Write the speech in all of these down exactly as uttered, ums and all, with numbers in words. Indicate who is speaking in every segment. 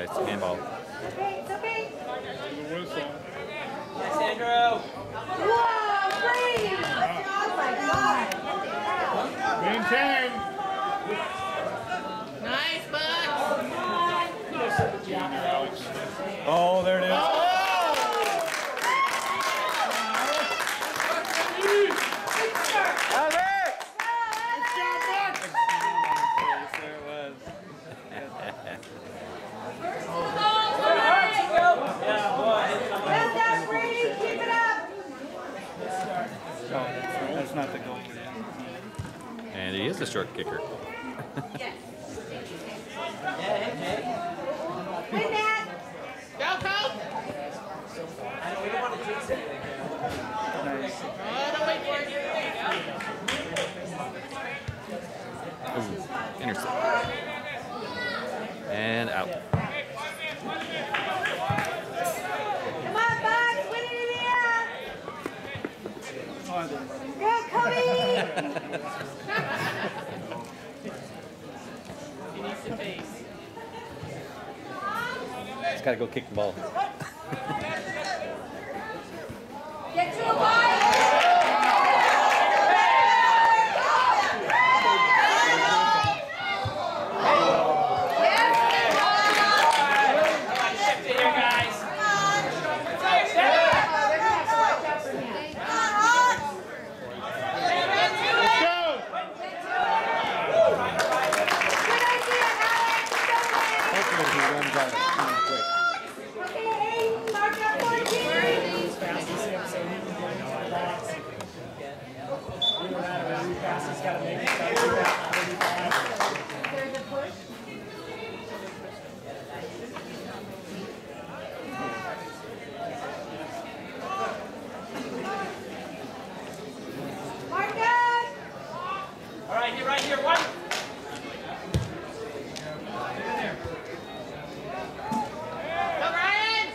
Speaker 1: It's a handball.
Speaker 2: Okay, it's okay.
Speaker 3: Yes, Andrew.
Speaker 2: Whoa, Brady! Oh my God.
Speaker 4: Maintain.
Speaker 5: Nice, Buck.
Speaker 1: Oh, there it is.
Speaker 4: Oh!
Speaker 1: Have it!
Speaker 4: There it was.
Speaker 2: Well done, Brady. Keep it up.
Speaker 4: No, that's not the goal.
Speaker 1: And he is a short kicker.
Speaker 2: Win that.
Speaker 5: Go, Coach.
Speaker 3: I know we don't want to jinx anything.
Speaker 4: Nice.
Speaker 5: Oh, don't wait for it.
Speaker 1: Ooh, intercept. And out.
Speaker 2: Come on, Bucks. Win it in the air. Go, Cody.
Speaker 5: He needs to pace.
Speaker 1: Just gotta go kick the ball.
Speaker 2: Get to a ball.
Speaker 3: All right, here, right here, one.
Speaker 5: Go, Ryan.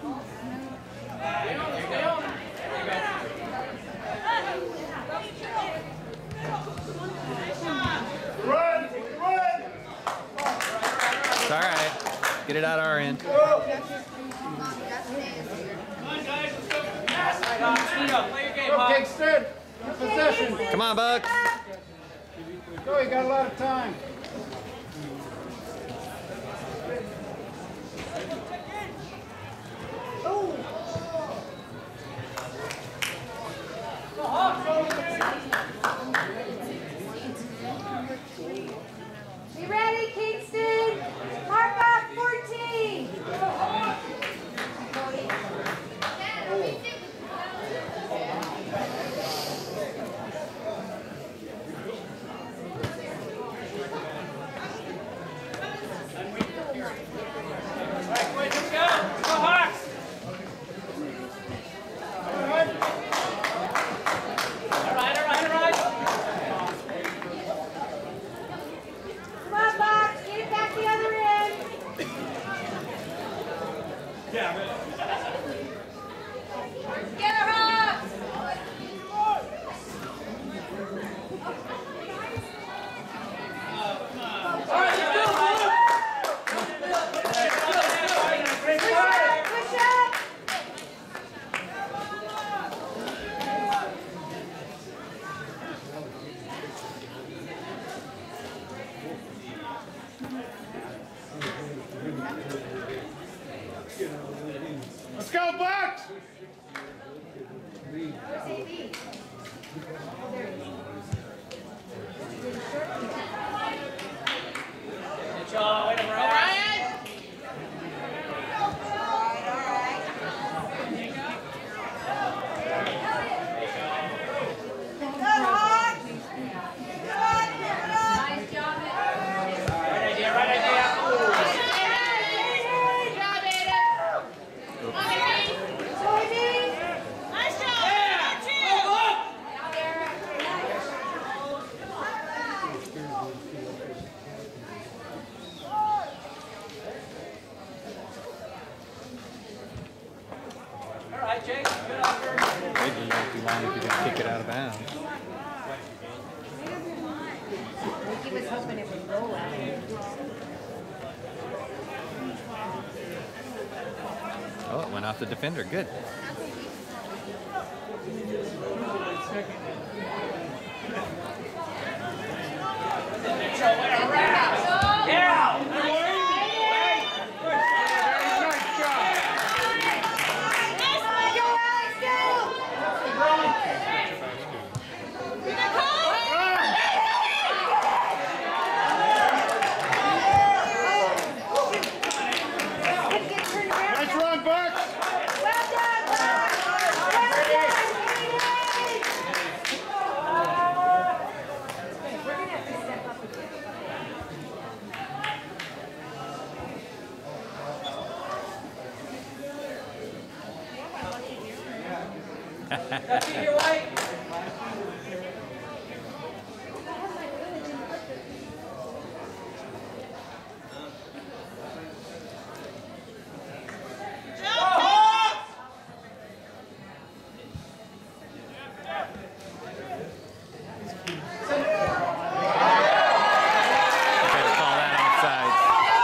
Speaker 4: Run! Run!
Speaker 1: It's all right. Get it out our end.
Speaker 3: Come on, guys, let's go. Yes, right on. Speed up. Play your game,
Speaker 4: Go,
Speaker 3: Hawk.
Speaker 4: Kingston! Good possession.
Speaker 1: Come on, Bucks.
Speaker 4: Go, you got a lot of time.
Speaker 2: Be ready, Kingston. Mark up fourteen.
Speaker 3: All right, boys, let's go. Let's go, Hawks. All right, all right, all right.
Speaker 2: Come on, Bucks. Get it back the other end. Get her up.
Speaker 3: All right, let's go,
Speaker 2: Push up. Push up.
Speaker 4: Let's go, Bucks!
Speaker 2: Where's A B? Oh, there he is.
Speaker 3: Good job. Way to
Speaker 5: Go,
Speaker 3: run.
Speaker 5: Ryan.
Speaker 2: Good, Hawk. Good on, keep it up. Nice job,
Speaker 3: Right idea, right idea.
Speaker 5: Good job, Aiden. Come on, baby.
Speaker 2: Soybean.
Speaker 5: Nice job.
Speaker 3: Yeah.
Speaker 5: Two.
Speaker 3: Go, Hawk. All right, Jake. Good offer.
Speaker 1: Wait too long if you're gonna kick it out of bounds.
Speaker 2: He was hoping it would roll out.
Speaker 1: Oh, it went off the defender. Good.
Speaker 4: Nice run, Bucks!
Speaker 3: That's it, you're white.
Speaker 1: Better call that offside.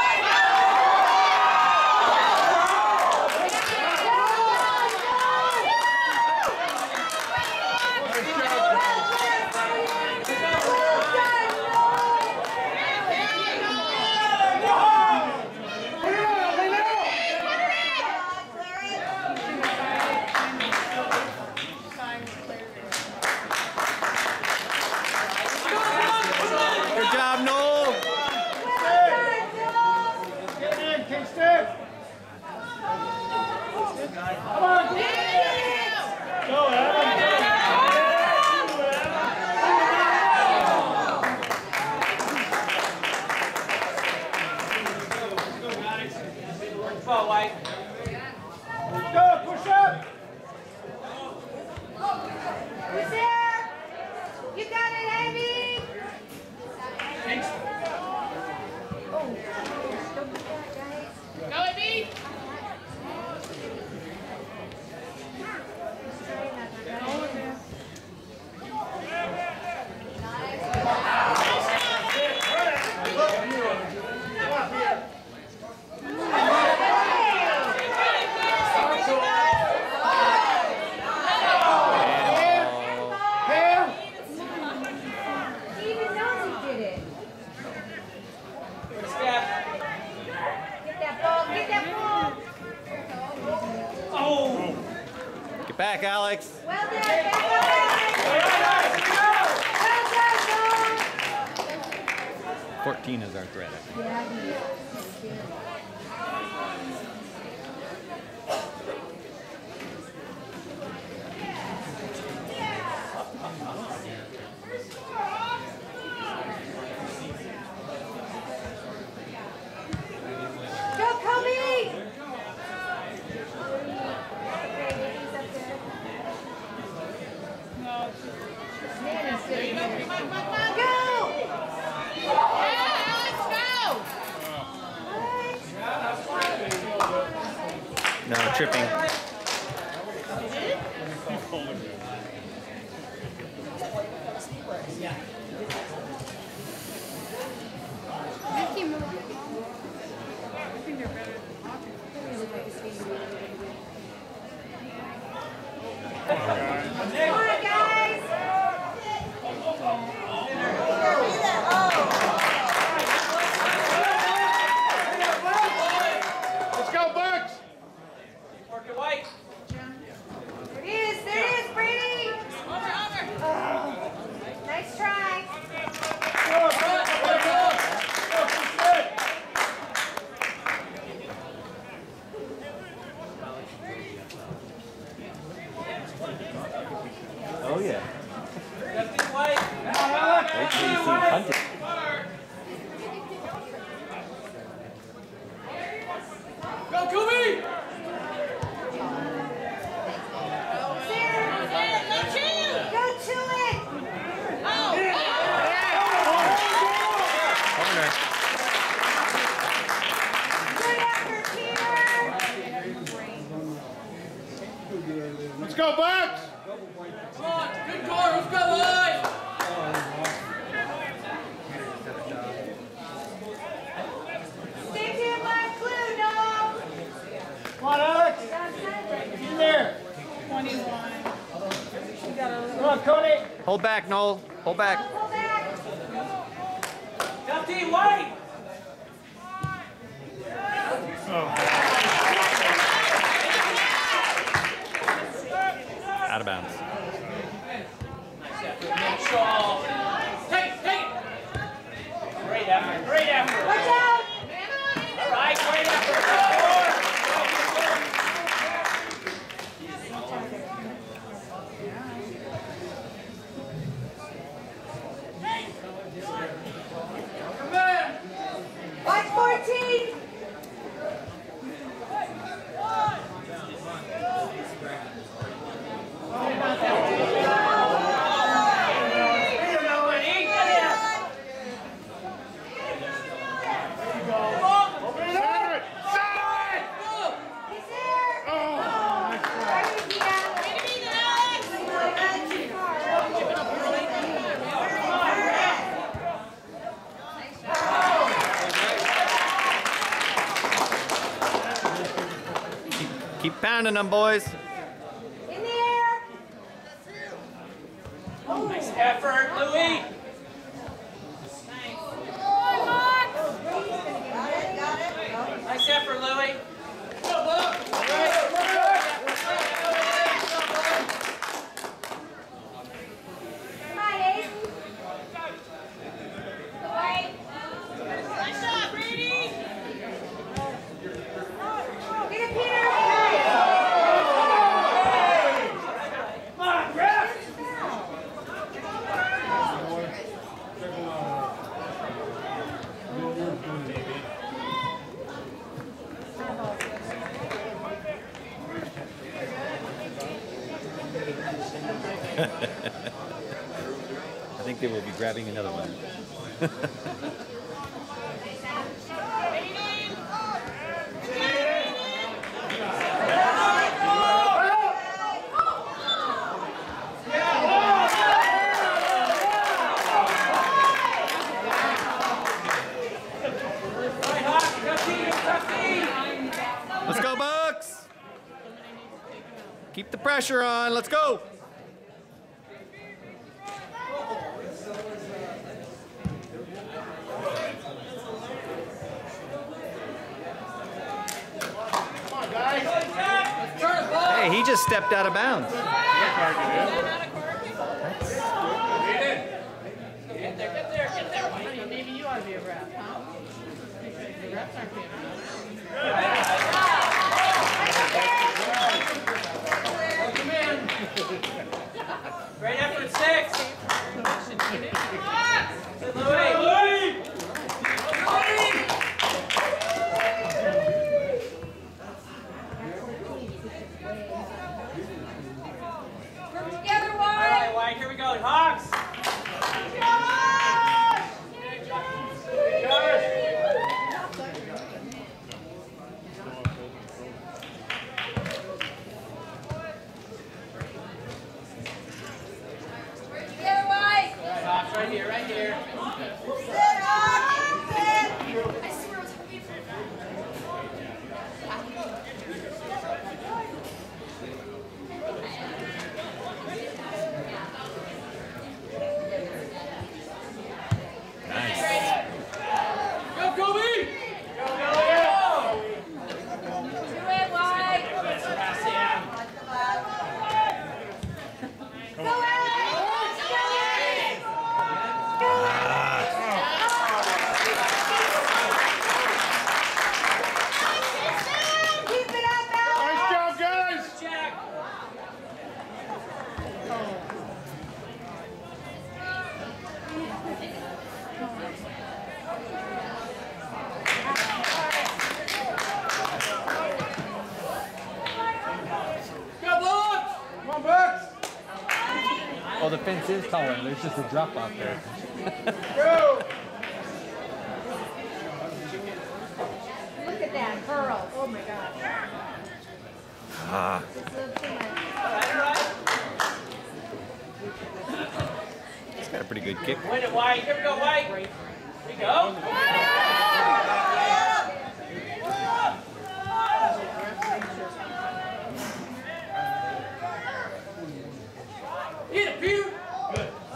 Speaker 1: Good job, Noel.
Speaker 4: Get in, Kingston! Go, Adam!
Speaker 3: Ball, white.
Speaker 4: Go, push up!
Speaker 2: Who's there? You got it, Amy?
Speaker 5: Go, Amy.
Speaker 4: Pam!
Speaker 2: He even knows he did it.
Speaker 3: Step.
Speaker 2: Get that ball, get that ball.
Speaker 3: Oh!
Speaker 1: Get back, Alex.
Speaker 2: Well done, back up. Well done,
Speaker 1: fourteen is our threat, I think.
Speaker 2: Noel. Yeah, he is. That's good. Go, Kobe! Nanny's sitting there. Go!
Speaker 5: Yeah, let's go.
Speaker 1: No, tripping.
Speaker 2: Come on, guys!
Speaker 4: Let's go, Bucks!
Speaker 3: Work it, white.
Speaker 2: There it is, there it is, Brady!
Speaker 5: Over, over.
Speaker 2: Oh, nice try.
Speaker 4: Go, Bucks! Go, Bucks! Go, Kingston!
Speaker 1: Oh, yeah.
Speaker 3: Lefty, white.
Speaker 1: Wait till you see him punt it.
Speaker 3: Go, Kobe!
Speaker 2: Sarah,
Speaker 5: There, go two.
Speaker 2: go to it!
Speaker 5: Oh,
Speaker 1: Corner.
Speaker 2: Good effort, Peter!
Speaker 4: Let's go, Bucks!
Speaker 3: Come on, good call. Let's go, white.
Speaker 2: Stay here, my clue, no!
Speaker 4: Come on, Alex!
Speaker 2: Got
Speaker 1: Hold back, Noel. Hold back.
Speaker 3: Tough team, White.
Speaker 1: Out of bounds.
Speaker 3: Control. Take, take it. Great effort, great effort.
Speaker 2: Watch out!
Speaker 3: All right, great effort. Go,
Speaker 2: Watch fourteen! He's there! Oh! Sorry,
Speaker 1: Keep pounding them, boys.
Speaker 2: In the air!
Speaker 3: nice effort, Louis. Nice effort, Louis.
Speaker 2: Come on, Ace.
Speaker 5: Nice job, Brady.
Speaker 2: Get it, Peter!
Speaker 3: Come on, ref.
Speaker 1: I think they will be grabbing another one.
Speaker 3: Right, Hawk. Tough team, tough team.
Speaker 1: Let's go, Bucks! Keep the pressure on. Let's go. Hey, he just stepped out of bounds.
Speaker 3: Get there, get there, get there, White.
Speaker 5: Maybe you ought to be a ref, huh? The refs aren't paying enough.
Speaker 3: Great effort, six. Good, Louis.
Speaker 2: Work together,
Speaker 3: All
Speaker 2: White!
Speaker 3: right, White, here we go. Hawks.
Speaker 2: Work together, White!
Speaker 3: All right, Hawks, right here, right here.
Speaker 2: Sit, Hawk! Sit!
Speaker 3: Go, Kobe. Go, go, go.
Speaker 2: Do it, White!
Speaker 3: Sebastian.
Speaker 2: Go, Alex! Go, Alex! Go, Alex! Keep it up, Alex!
Speaker 3: Jack. Go, Bucks. Come on, Bucks.
Speaker 1: Oh, the fence is taller. There's just a drop off there.
Speaker 3: Go.
Speaker 2: Look at that curl. Oh my God.
Speaker 1: Ah,
Speaker 2: This looks too much.
Speaker 3: All right, all right.
Speaker 1: he's got a pretty good kick.
Speaker 3: Win it, White. Here we go, White. Here we go. Hit it, Peter. Good.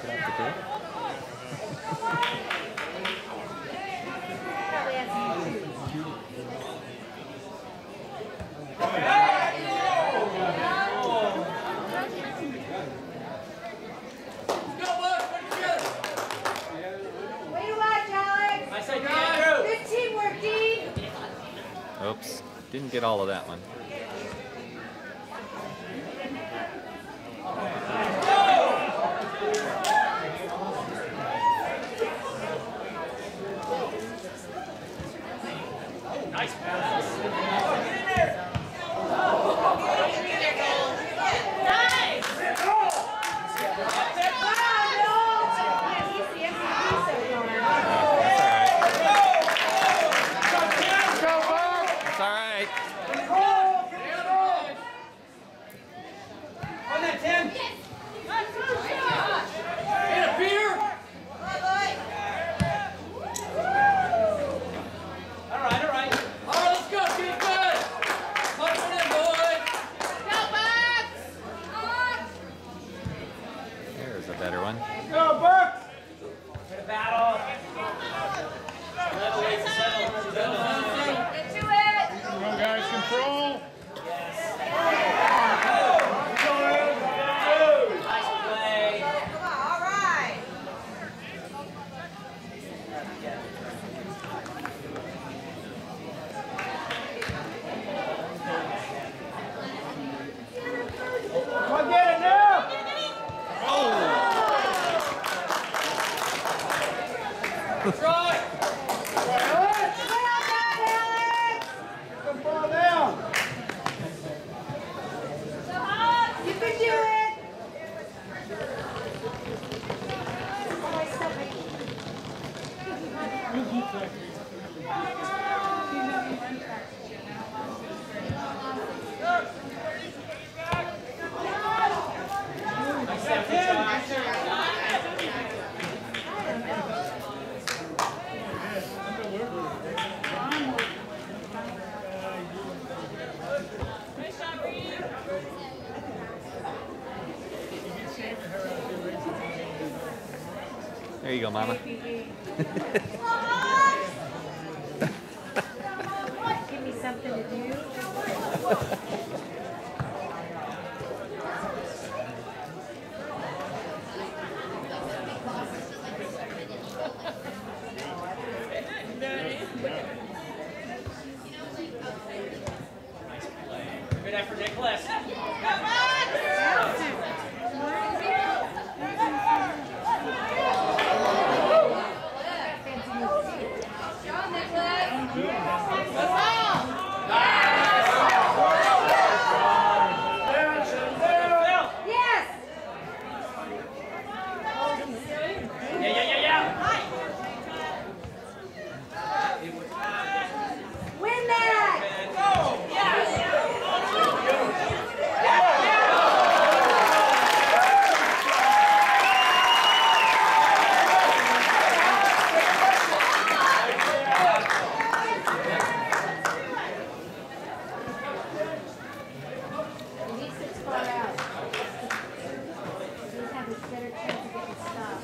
Speaker 1: it off the grid.
Speaker 2: Probably has some shoes. Way to watch, Alex.
Speaker 3: I said, Andrew.
Speaker 2: Good teamwork, Dean.
Speaker 1: Oops, didn't get all of that one.
Speaker 3: Nice pass.
Speaker 1: That's all right.
Speaker 3: On that ten. Get a beer. All right, all right. All right, let's go. Get it good. Punch it in, boys.
Speaker 1: There's a better one.
Speaker 3: Go, Burke. Get a battle. Settle, wait, settle. Settle.
Speaker 2: Get to it.
Speaker 4: Come on, guys, control.
Speaker 3: Nice play.
Speaker 2: Come on, all right.
Speaker 3: Come on, get it now. Try.
Speaker 2: Alex. Well done, Alex.
Speaker 3: Good ball down.
Speaker 2: You can do it. Oh, my stomach.
Speaker 1: There you go, Mama.
Speaker 2: Give me something to do.
Speaker 3: Good effort, Nicholas.
Speaker 2: Yes.
Speaker 3: Yeah, yeah, yeah, yeah.
Speaker 2: Win that. He sits far out. He's having a better chance of getting stopped.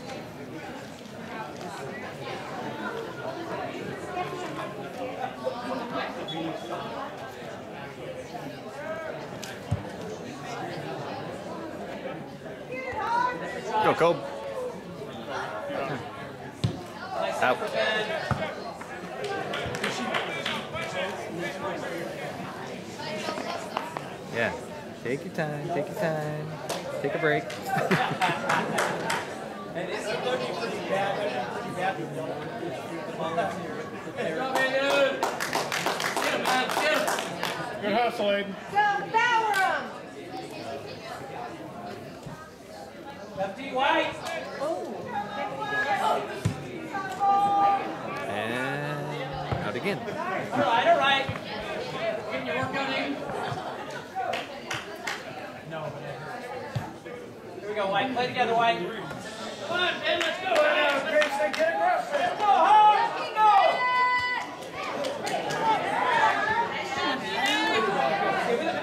Speaker 1: Go, Kobe. Out. Yeah. Take your time. Take your time. Take a break.
Speaker 4: Good hustle, Aiden.
Speaker 2: Go, Bowerham.
Speaker 3: Lefty White.
Speaker 1: And out again.
Speaker 3: All right, all right. Getting your work done, Aiden? Here we go, White. Play together, White. Come on, Ben, let's go. Let's go, Hawk. Let's go.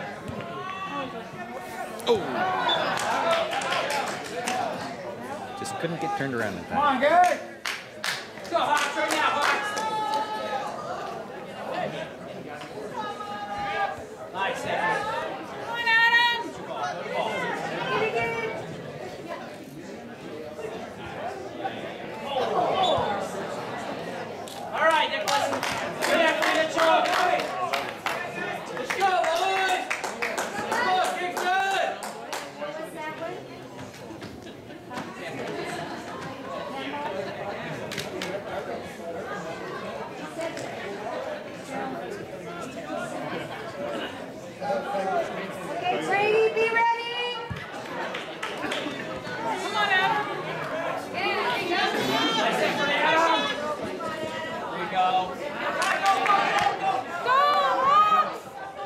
Speaker 1: Oh! Just Couldn't get turned around in
Speaker 3: Come
Speaker 1: time.
Speaker 3: on, guys. Let's go, Hawks, right now, Hawks. Nice, Stephanie.
Speaker 2: Come on, Adam.
Speaker 3: Good ball, good ball.
Speaker 2: Get it, get it.
Speaker 3: All right, Nicholas. Good after Mitchell. Let's go, boys. Let's go, kick good.
Speaker 2: Okay, Brady, be ready. Come on, Adam. Yeah, there you go.
Speaker 3: Nice effort, Adam. There you go.
Speaker 2: Go, Hawks.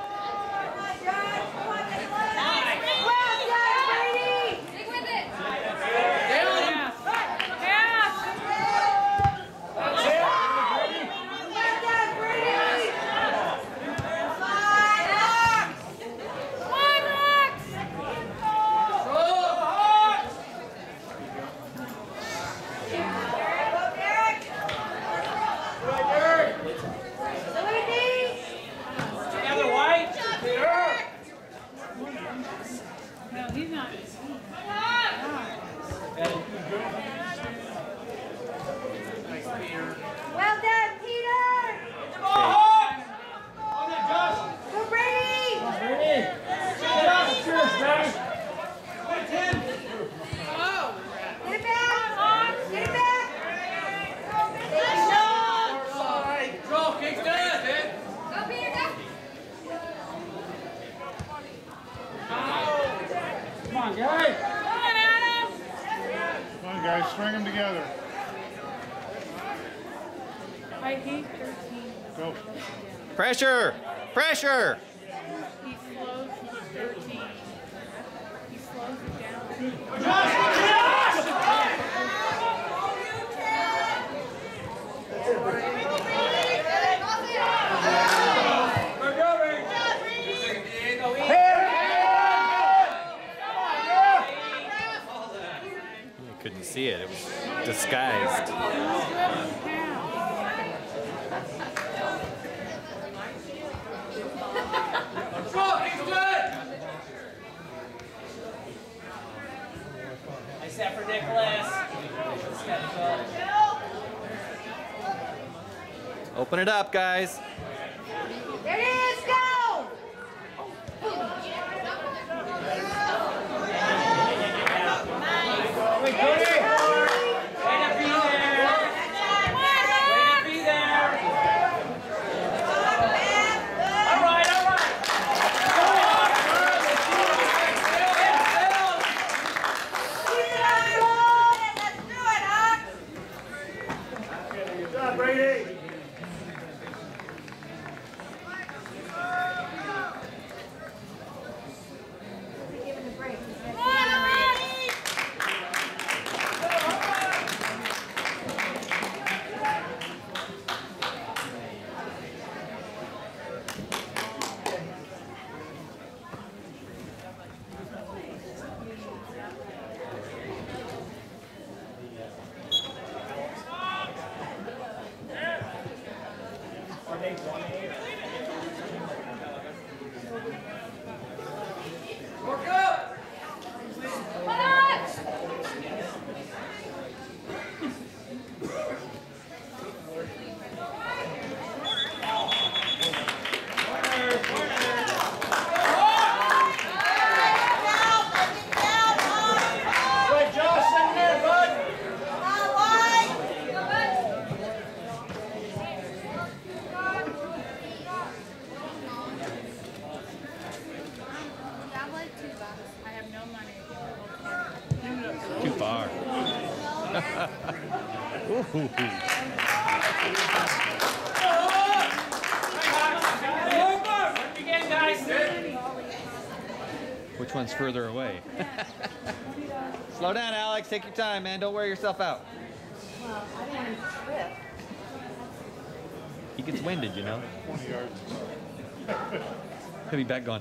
Speaker 2: Well done, Brady. Stick with it. Pass. Pass. Well done, Brady. One, Hawks.
Speaker 3: Together, White.
Speaker 5: No, he's not.
Speaker 2: Well done, Peter.
Speaker 3: Come on, Hawks. On that, Josh.
Speaker 2: Go, Brady.
Speaker 3: Ready? Josh, cheers, guys. ten.
Speaker 2: Get it back. Get it back.
Speaker 3: Control, kick good, man.
Speaker 2: Go, Peter, go.
Speaker 3: Come on, guys.
Speaker 2: Come on, Adam.
Speaker 4: Come on, guys, string them together.
Speaker 5: I hate thirteen.
Speaker 4: Go.
Speaker 1: Pressure! Pressure!
Speaker 5: He slows thirteen. He slows it down.
Speaker 3: Josh, Josh! We're going. Go, eat.
Speaker 1: You couldn't see it. It was disguised.
Speaker 3: Control, kick good. Nice effort, Nicholas. Let's get it, Phil.
Speaker 1: Open it up, guys.
Speaker 2: There it is. Go.
Speaker 3: Wait, Cody. Way to be there. Way to be there. All right, all right.
Speaker 2: Let's do it, Hawks.
Speaker 4: Good job, Brady.
Speaker 2: Give it a break. Come on, Hawks.
Speaker 3: Work up.
Speaker 2: Come on.
Speaker 3: Good, Josh, send it in, bud.
Speaker 5: I'd like two bucks. I have no money.
Speaker 1: Too far. Ooh.
Speaker 3: Work again, guys.
Speaker 1: Which one's further away? Slow down, Alex. Take your time, man. Don't wear yourself out.
Speaker 2: Well, I don't want to trip.
Speaker 1: He gets winded, you know.
Speaker 4: twenty yards.
Speaker 1: He'll be back going.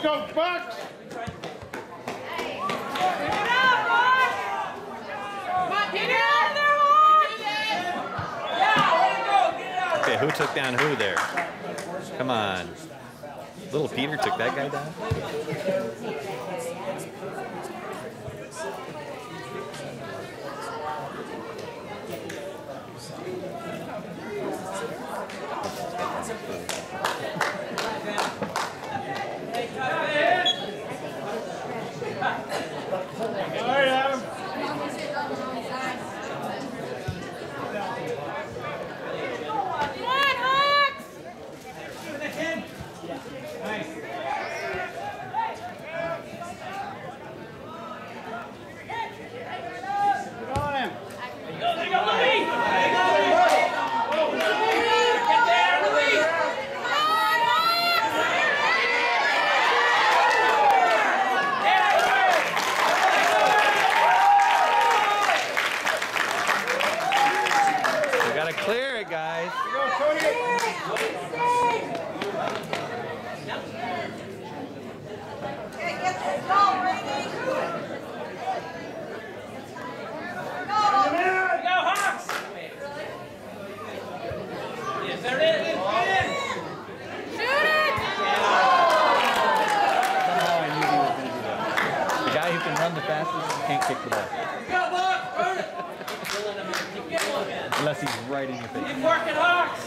Speaker 4: go, Bucks!
Speaker 1: Okay, who took down who there? Come on. Little Peter took that guy down?
Speaker 4: All right, Adam. Get on him.
Speaker 1: We gotta clear it, guys.
Speaker 4: Here you go, Cody.
Speaker 3: Go, Hawks! Yes, there it is. Get in.
Speaker 4: Somehow I knew he was going to do that.
Speaker 1: The guy who can run the fastest can't kick the ball.
Speaker 3: Go, Buck! Burn it! Keep getting.
Speaker 1: Unless he's right in your face.
Speaker 3: Keep working, Hawks!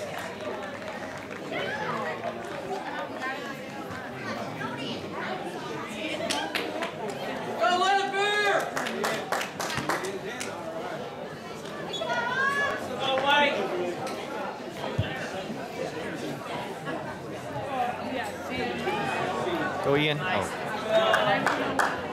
Speaker 3: Go, let it bear! Go, White!
Speaker 1: Go, Ian. Oh.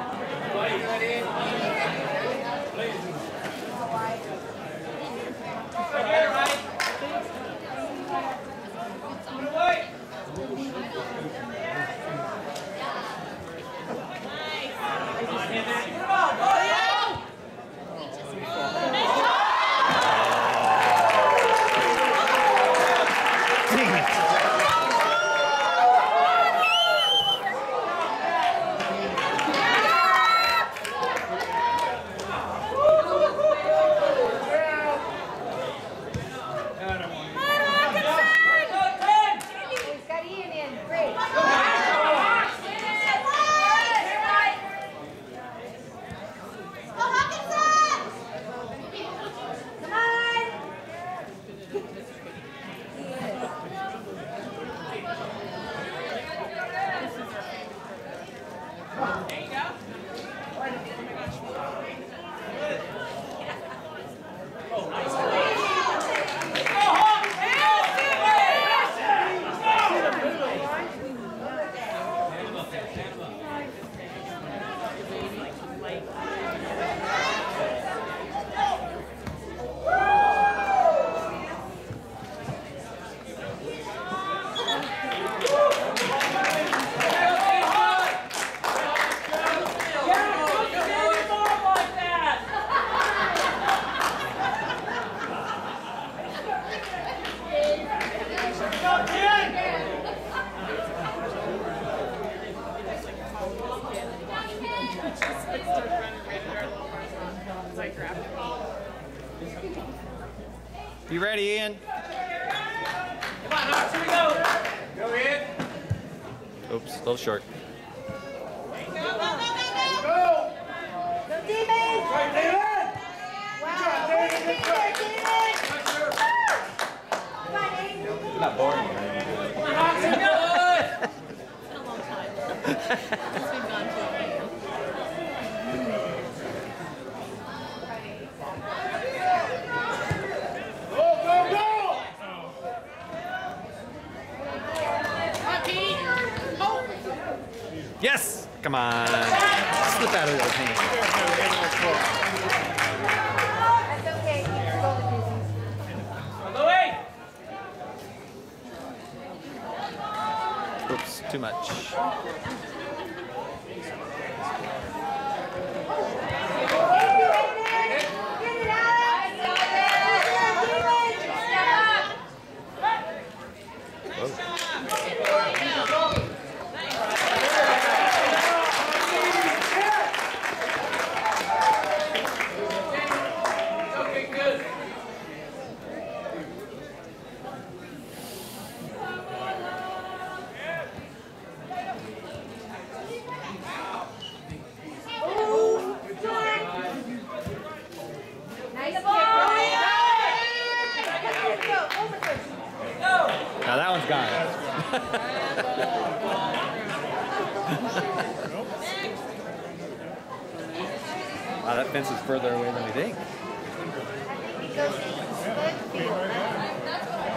Speaker 1: You ready, Ian?
Speaker 3: Come on, Hawks, here we go! Go, Ian!
Speaker 1: Oops, a little short. Not boring.
Speaker 3: Come on, Hawks, here we go!
Speaker 1: Yes! Come on. Slip out of those hands.
Speaker 2: That's okay. Keep going, Susie.
Speaker 1: Oops, too much. Whoa. Wow, that fence is further away than we think.
Speaker 2: It goes into the split field.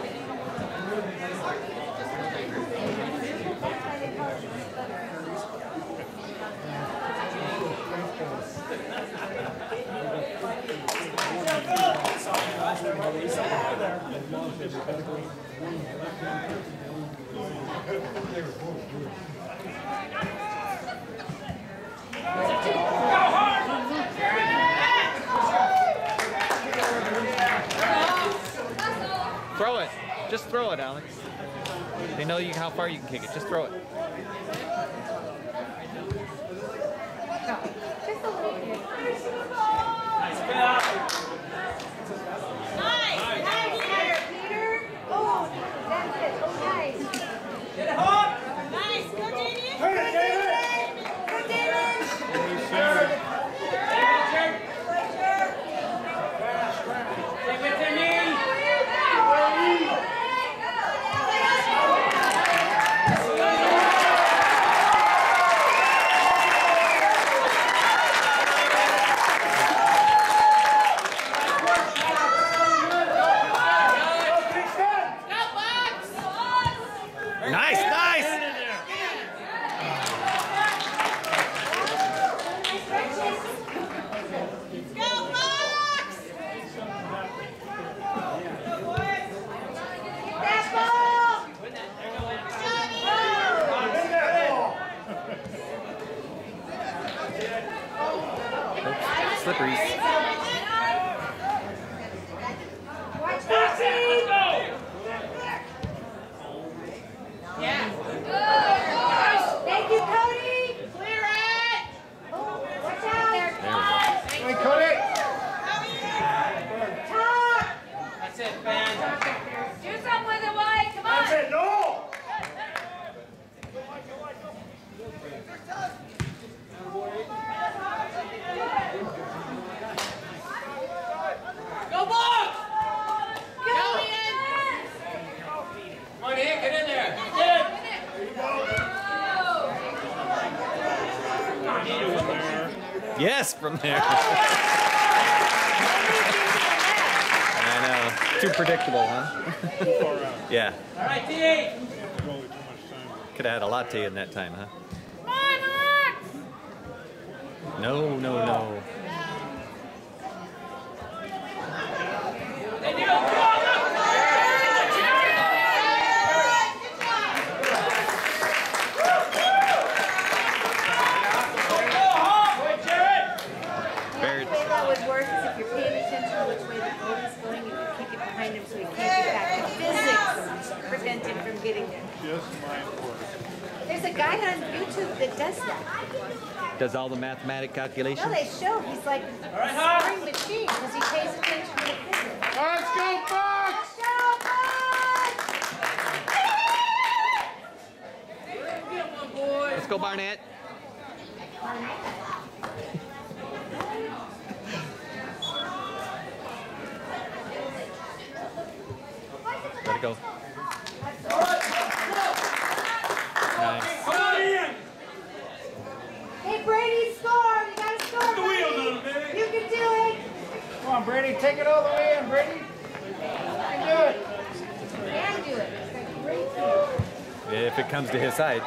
Speaker 1: Throw it. Just throw it, Alex. They know you how far you can kick it. Just throw it.
Speaker 2: Just a little bit. Nice, nice, Peter. Oh, that's it. Oh, nice.
Speaker 3: Get it home.
Speaker 2: Nice, go, David.
Speaker 3: Turn it, David.
Speaker 2: Go, David.
Speaker 3: Take it to me.
Speaker 1: Nice, nice. Oops, slippery.
Speaker 2: Watch that, team. Thank you, Cody. Clear it. Oh, watch out.
Speaker 1: There we go.
Speaker 4: Hey, Cody!
Speaker 2: Top.
Speaker 3: That's it, man.
Speaker 2: Do something with it, White. Come on.
Speaker 3: That's it, no. Go, Bucks!
Speaker 2: Go, Ian.
Speaker 3: Come on, Ian, get in there. Get in.
Speaker 1: Yes, from there. I know. Too predictable, huh? Yeah.
Speaker 3: All right, T eight.
Speaker 1: Could have had a latte in that time, huh?
Speaker 2: Come on, Hawks.
Speaker 1: No, no, no.
Speaker 3: Hey, Neil, come on, look.
Speaker 1: Barrett.
Speaker 2: What would work is if you're paying attention to which way the ball is going, you can kick it behind him so he can't get back. The physics prevent him from getting there.
Speaker 4: Just my word.
Speaker 2: There's a guy on YouTube that does that.
Speaker 1: Does all the mathematic calculations?
Speaker 2: No, they show he's like a
Speaker 3: right, Hawks.
Speaker 2: scoring machine because he pays attention to the physics.
Speaker 4: Let's go, Bucks!
Speaker 2: Go, Bucks!
Speaker 1: Let's go, Barnett. Let it go. Nice.
Speaker 3: Come on, Ian.
Speaker 2: Hey, Brady, score! You gotta score,
Speaker 3: Put the wheels
Speaker 2: Brady.
Speaker 3: on him, baby.
Speaker 2: You can do it!
Speaker 4: Come on, Brady, take it all the way in, Brady. You can do it.
Speaker 2: You can do it. It's got great feel.
Speaker 1: If it comes to his side.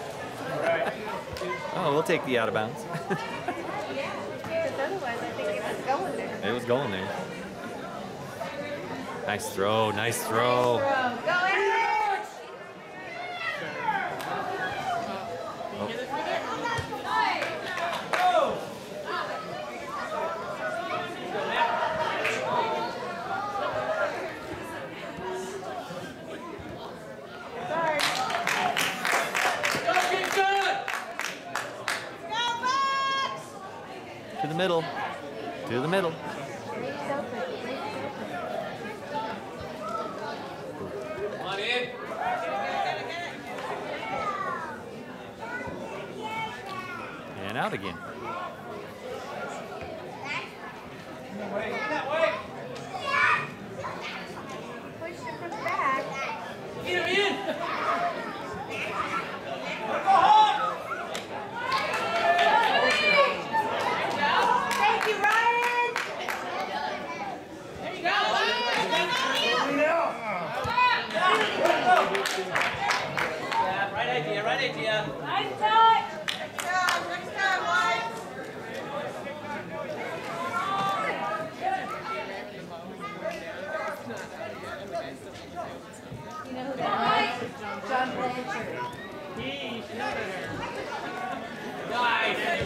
Speaker 1: Oh, we'll take the out of bounds.
Speaker 2: Yeah, because otherwise I think it was going there.
Speaker 1: It was going there. Nice throw, nice throw.
Speaker 2: Nice throw. Go, Alex! Sorry.
Speaker 3: Go, get good.
Speaker 2: Go, Bucks!
Speaker 1: To the middle. To the middle.
Speaker 2: Brady's open. Brady's open.
Speaker 3: Come on, Ian.
Speaker 1: And out again.
Speaker 3: Wait, get that way.
Speaker 2: Push him from the back.
Speaker 3: Get him in.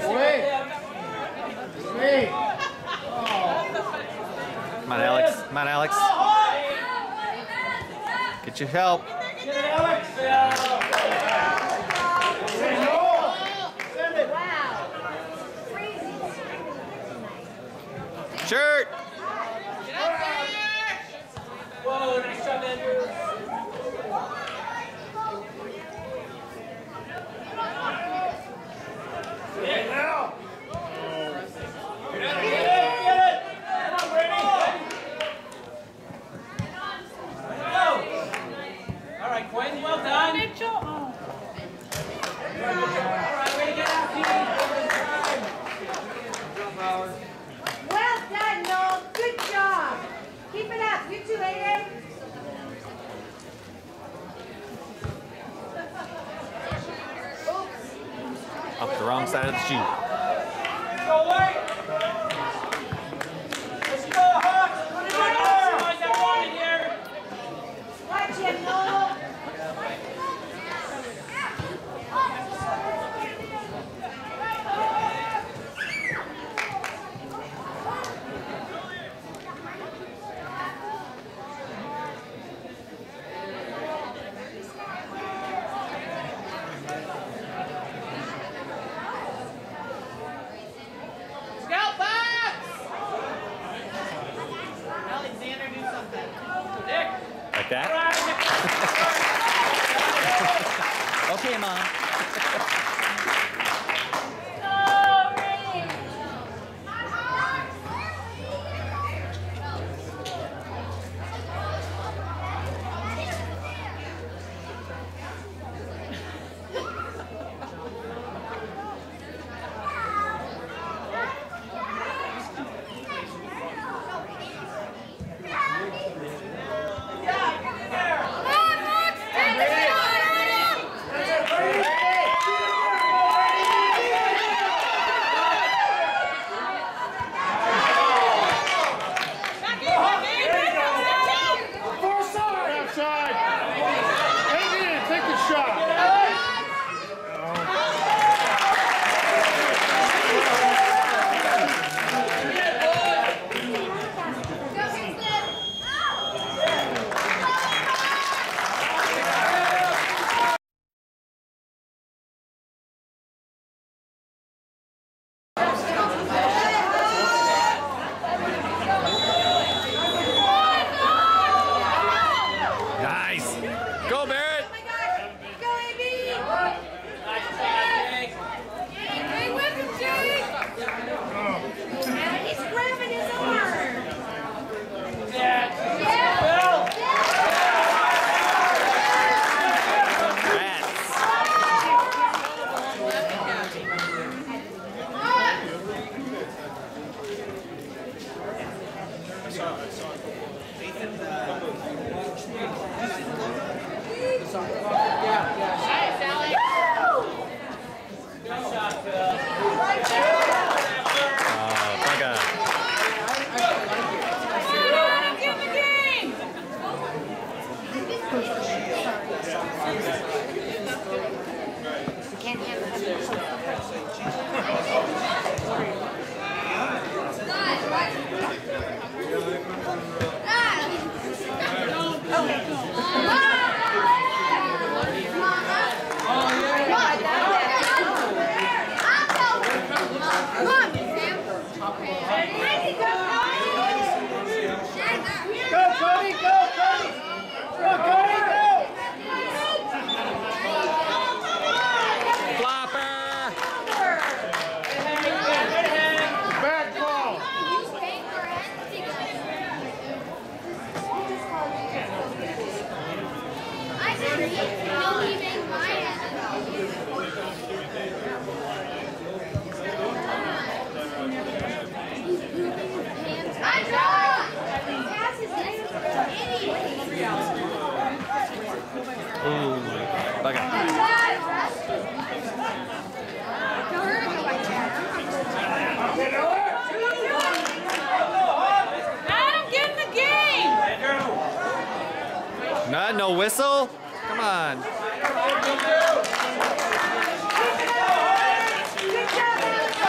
Speaker 4: Wait. Wait.
Speaker 1: Come on, Alex. Come on, Alex. Get your help. Shirt.
Speaker 3: Whoa, nice job, Andrew.
Speaker 4: Hey, now.
Speaker 3: Get it, get it, get it. Come on, Brady. Go. All right, Quinn, well done.
Speaker 5: Mitchell. Oh.
Speaker 3: All right, way to get out, Keith.
Speaker 2: Well done, Noel. Good job. Keep it up. You too, A A.
Speaker 1: Up the wrong side of the sheet.
Speaker 3: Go, White. Let's go, Hawks. Put it in there. Maximize that one in here.
Speaker 2: Watch him, Noel.
Speaker 5: Scout box! Alexander, do something.
Speaker 3: Nick.
Speaker 1: Like
Speaker 3: All
Speaker 1: that?
Speaker 3: right, Nick.
Speaker 1: Okay, Mom.
Speaker 4: Outside. Adrian, take the shot.
Speaker 1: Nice. Go, Barrett.
Speaker 2: Oh my gosh. Go, A B. Stay with him, Jake. And he's grabbing his arm.
Speaker 3: Yeah.
Speaker 2: Yeah.
Speaker 3: Bill.
Speaker 1: Rats.
Speaker 5: Nice, Alex.
Speaker 3: Good shot, Bill.
Speaker 1: Oh, bugger.
Speaker 5: Get the game!
Speaker 2: Can't handle it.
Speaker 4: Go, Cody, go, Cody. Go, Cody, go.
Speaker 1: Flopper.
Speaker 4: Back ball.
Speaker 6: I said, he made mine. I know! Pass his name.
Speaker 1: Ooh, bugger.
Speaker 5: Adam, get in the game!
Speaker 1: Not no whistle. Come on.
Speaker 2: Good job, Alex.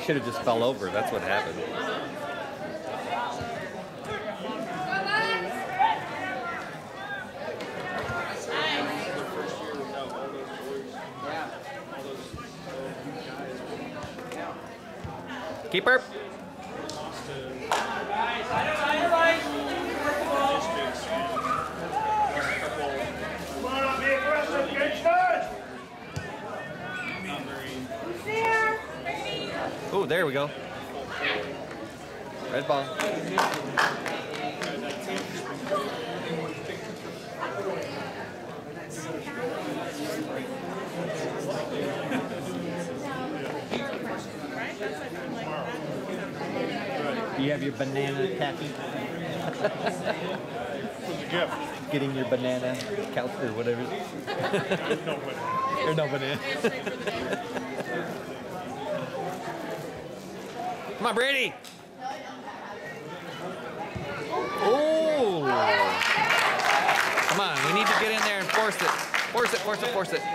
Speaker 1: should have just fell over. That's what happened. Keeper. Oh, there we go. Red ball. You have your banana taffy? Getting your banana couch or whatever. There's no banana. Come on, Brady. Oh. Come on, we need to get in there and force it. Force it, force it, force it.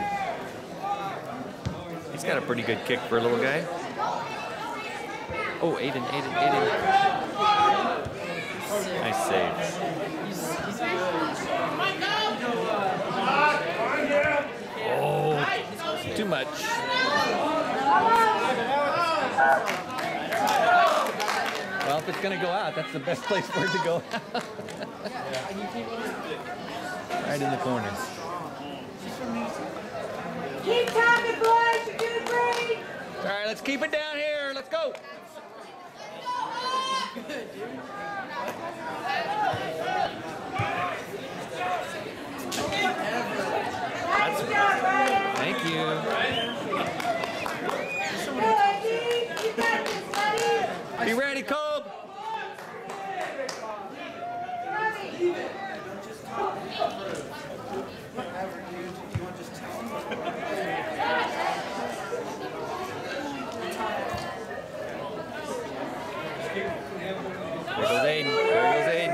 Speaker 1: He's got a pretty good kick for a little guy. Oh, Aiden, Aiden, Aiden. Nice save. Oh, too much. Well, if it's going to go out, that's the best place for it to go out. Right in the corner.
Speaker 2: Keep talking, boys. You're doing great.
Speaker 1: All right, let's keep it down here. Let's go. That's, thank you. Be ready, Cobb. There goes Aiden. There goes Aiden.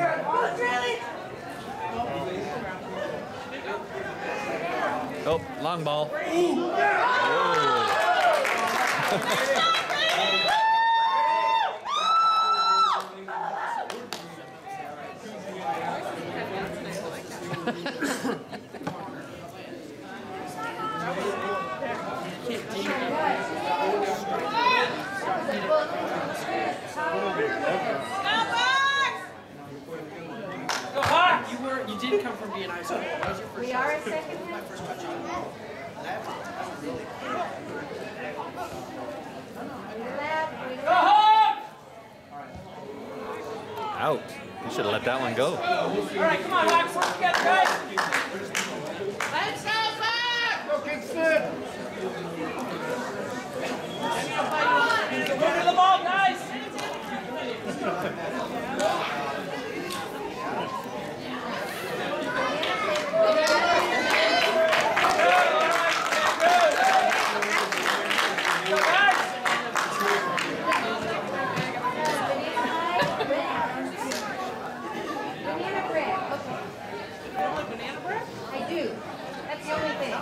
Speaker 1: Oh, long ball. Oh.
Speaker 3: You were, you did come from being ice cream. That was your first
Speaker 2: We are a second
Speaker 3: my first touch.
Speaker 1: Out. You should have let that one go.
Speaker 3: All right, come on, Hawks, work together, guys.
Speaker 5: Let's go back!
Speaker 4: Go, Kingston!
Speaker 3: Go to the ball, guys.
Speaker 2: Banana bread. Okay.
Speaker 5: Banana bread?
Speaker 2: I do. That's the only thing.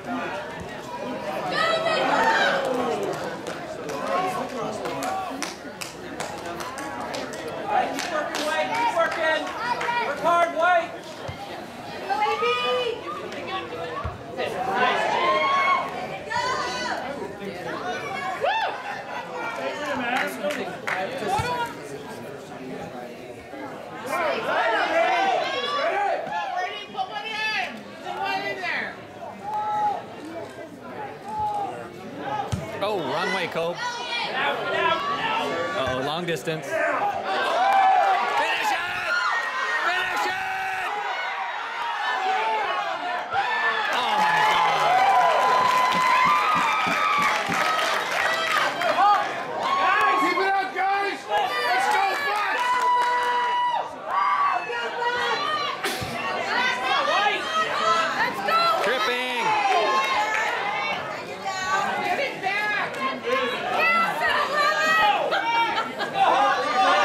Speaker 3: All right, keep working, White. Keep working. Work hard, White.
Speaker 2: Go, A B!
Speaker 3: Nice, Jake.
Speaker 5: Brady, put one in! Put one in there!
Speaker 1: Oh, wrong way, Cobb.
Speaker 3: Get out, get out, get out.
Speaker 1: Uh-oh, long distance. Finish it! Finish it! Oh, my God.
Speaker 4: Keep it up, guys! Let's go, Bucks!
Speaker 1: Tripping.
Speaker 5: Get it back!
Speaker 3: Go, Hawks.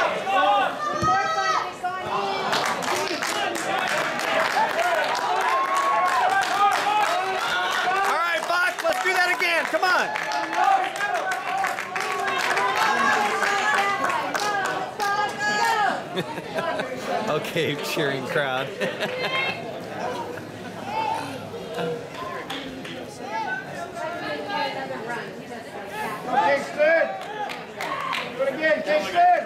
Speaker 1: Okay, cheering crowd.
Speaker 4: Okay, stood. Do it again. Okay, stood.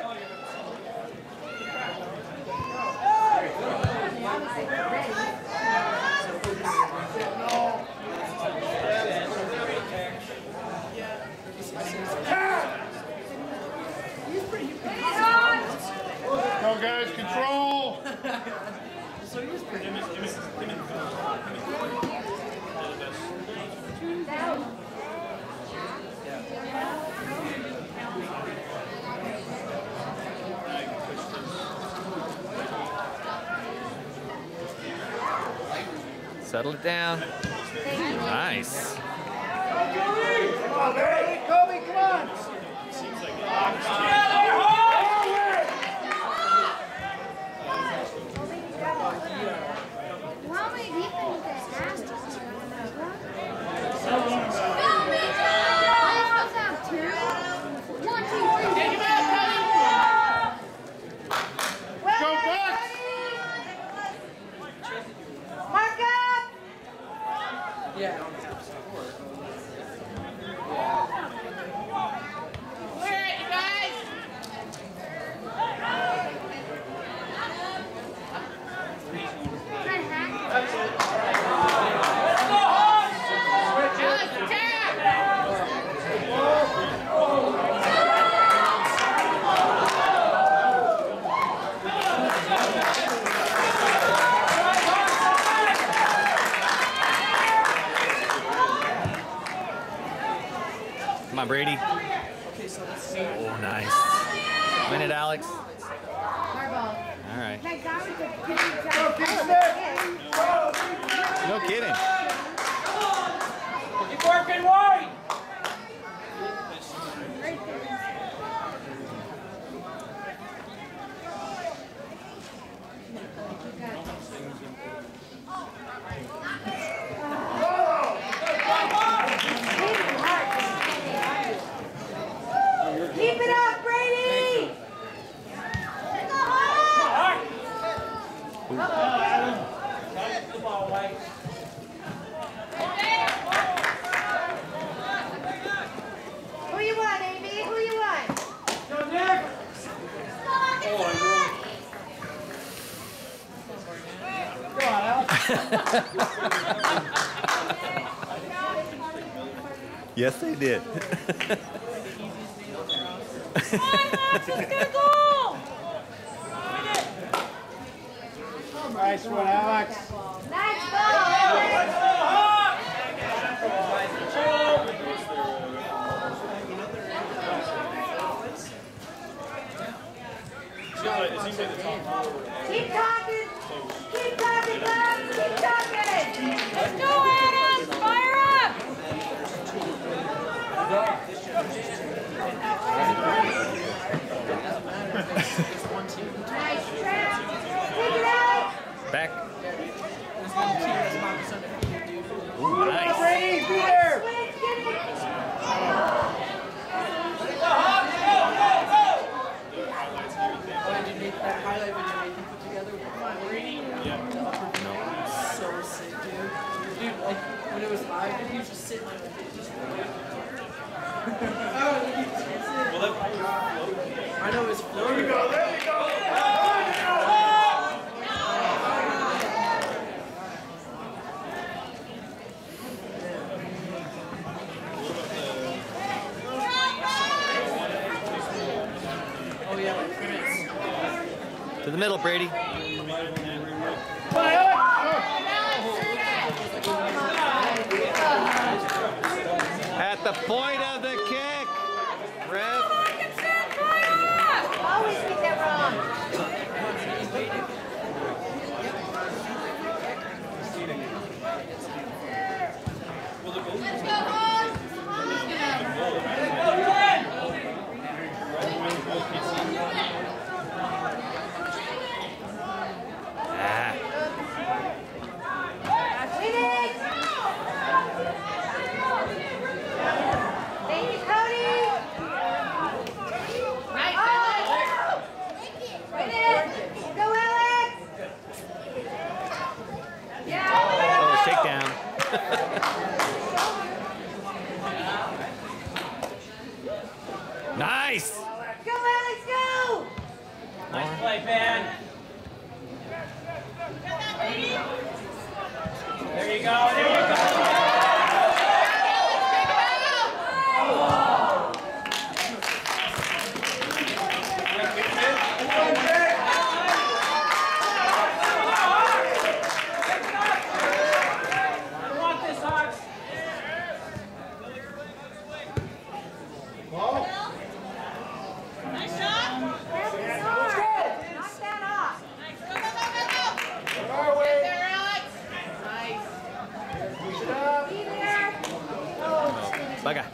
Speaker 4: Go, guys. Control.
Speaker 1: Settle it down. Nice.
Speaker 4: Come on, Kobe. Kobe, come on.
Speaker 6: How many people is that? I'm supposed to have two. One, two, three.
Speaker 5: Take him out, Cody!
Speaker 4: Go back.
Speaker 2: Mark up!
Speaker 5: Yeah. Clear it, you guys! Alex, attack!
Speaker 1: Come on, Brady. Oh, nice. Win it, Alex.
Speaker 2: Hardball.
Speaker 1: All right.
Speaker 2: That guy was a pretty
Speaker 4: Go,
Speaker 2: job.
Speaker 4: Kingston.
Speaker 1: No kidding.
Speaker 3: Keep working wide.
Speaker 2: Keep it up, Brady!
Speaker 3: The ball, White.
Speaker 2: Who you want, Amy? Who you want?
Speaker 3: Go, Nick.
Speaker 4: Come on, Alex.
Speaker 1: Yes, they did.
Speaker 4: Nice one, Alex.
Speaker 2: Nice ball! Keep talking! Keep talking, guys! Keep talking! Let's go, Adam! Fire up! Nice trap! Take it out!
Speaker 1: Back. Ooh, nice.
Speaker 4: Brady, be there.
Speaker 2: Switch, get it!
Speaker 5: Did you make that highlight when you made them put together? Come on, Brady. Yeah. The upper view was so sick, dude. Dude, like, when it was live, dude, he was just sitting there like this. Just I know it's floating.
Speaker 4: There you go, there you go.
Speaker 5: Oh, yeah, like Prince.
Speaker 1: To the middle, Brady.
Speaker 4: Come on, Alex.
Speaker 1: At the point of the kick. Ref.
Speaker 2: Always get that wrong.
Speaker 1: Ah.
Speaker 2: Win it!
Speaker 1: Nice.
Speaker 2: Go, Alex, go!
Speaker 3: Nice play, Ben. There you go, there you go.
Speaker 1: Bugger.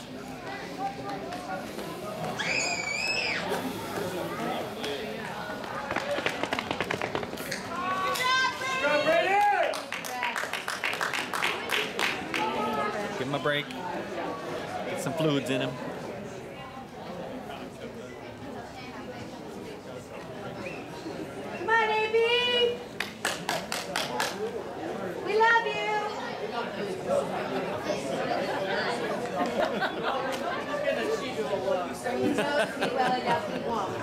Speaker 1: Give him a break. Get some fluids in him.
Speaker 2: Come on, A B! We love you! He knows me well enough, he won't.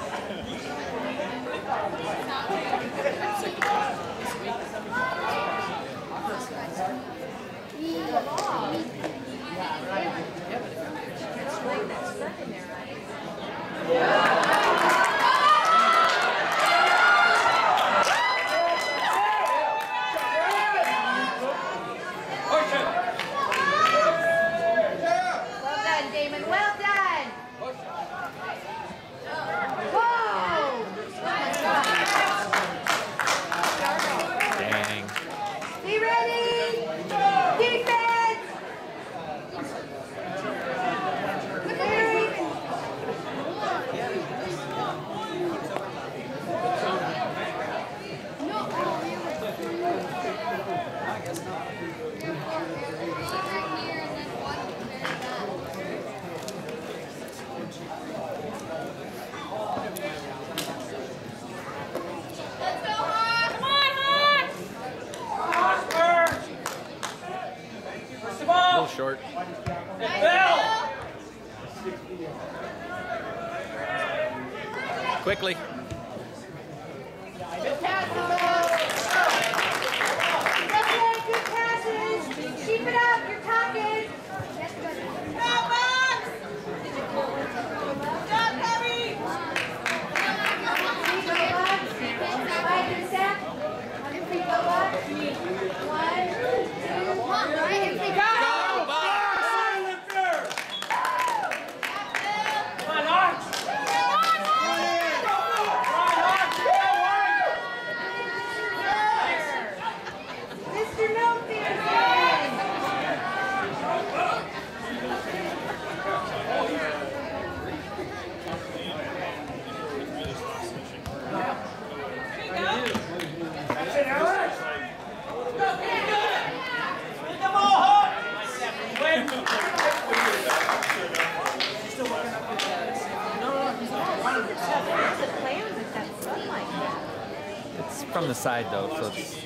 Speaker 2: Well done, Damon. Well done. Whoa!
Speaker 1: Dang.
Speaker 2: Be ready. Defense.
Speaker 1: A little short. Quickly.
Speaker 2: Good passes. Keep it up. You're talking. Mister Milfield.
Speaker 1: It's from the side though, so it's.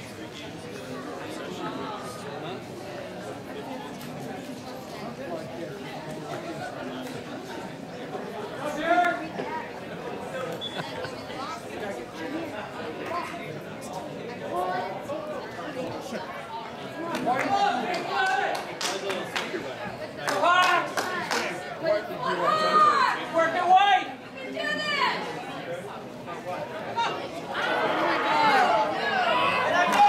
Speaker 3: Working white!
Speaker 2: Let's go!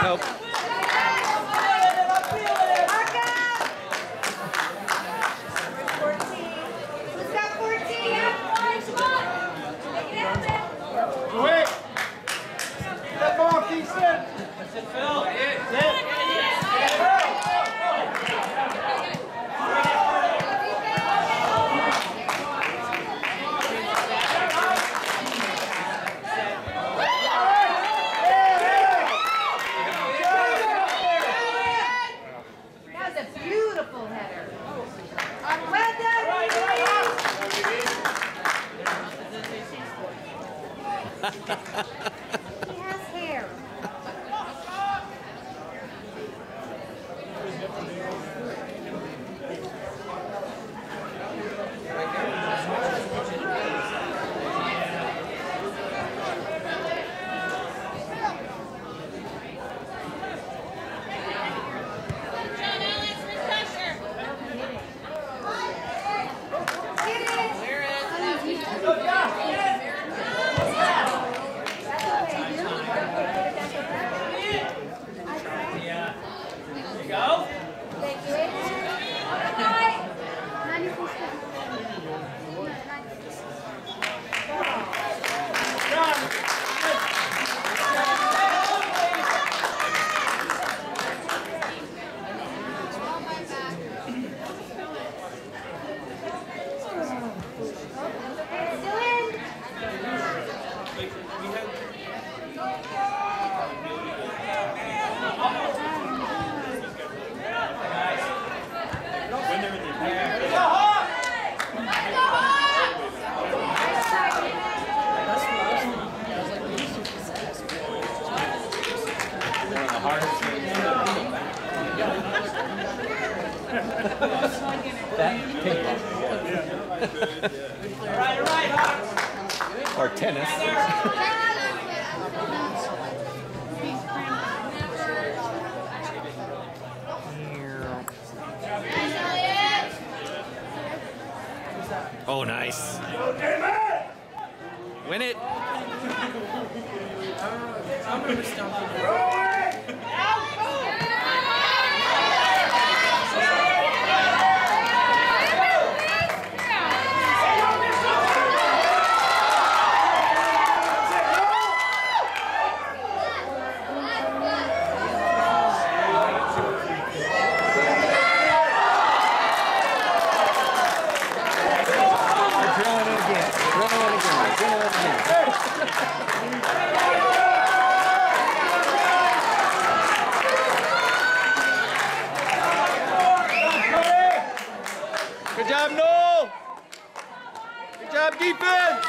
Speaker 1: Nope.
Speaker 2: Who's got fourteen?
Speaker 4: Quick! That ball keeps set.
Speaker 2: That was a beautiful header. Well done, he has hair.
Speaker 1: Or tennis. Oh, nice. Win it.
Speaker 5: I remember stomping.
Speaker 1: Good job, Noel. Good job, defense.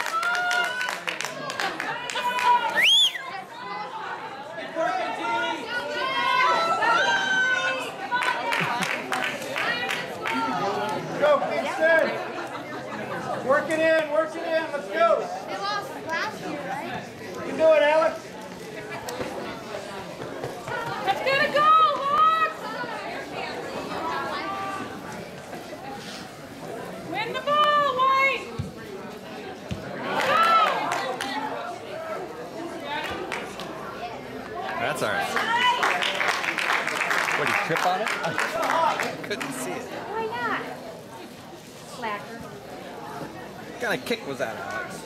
Speaker 4: Go, keep set. Work it in, work it in. Let's go.
Speaker 6: They lost last year, right?
Speaker 4: You can do it, Alex.
Speaker 2: Let's get a goal, Hawks! Win the ball, White!
Speaker 1: That's all right. What, did you trip on it? I couldn't see it.
Speaker 2: Why not? Slacker.
Speaker 1: What kind of kick was that, Alex?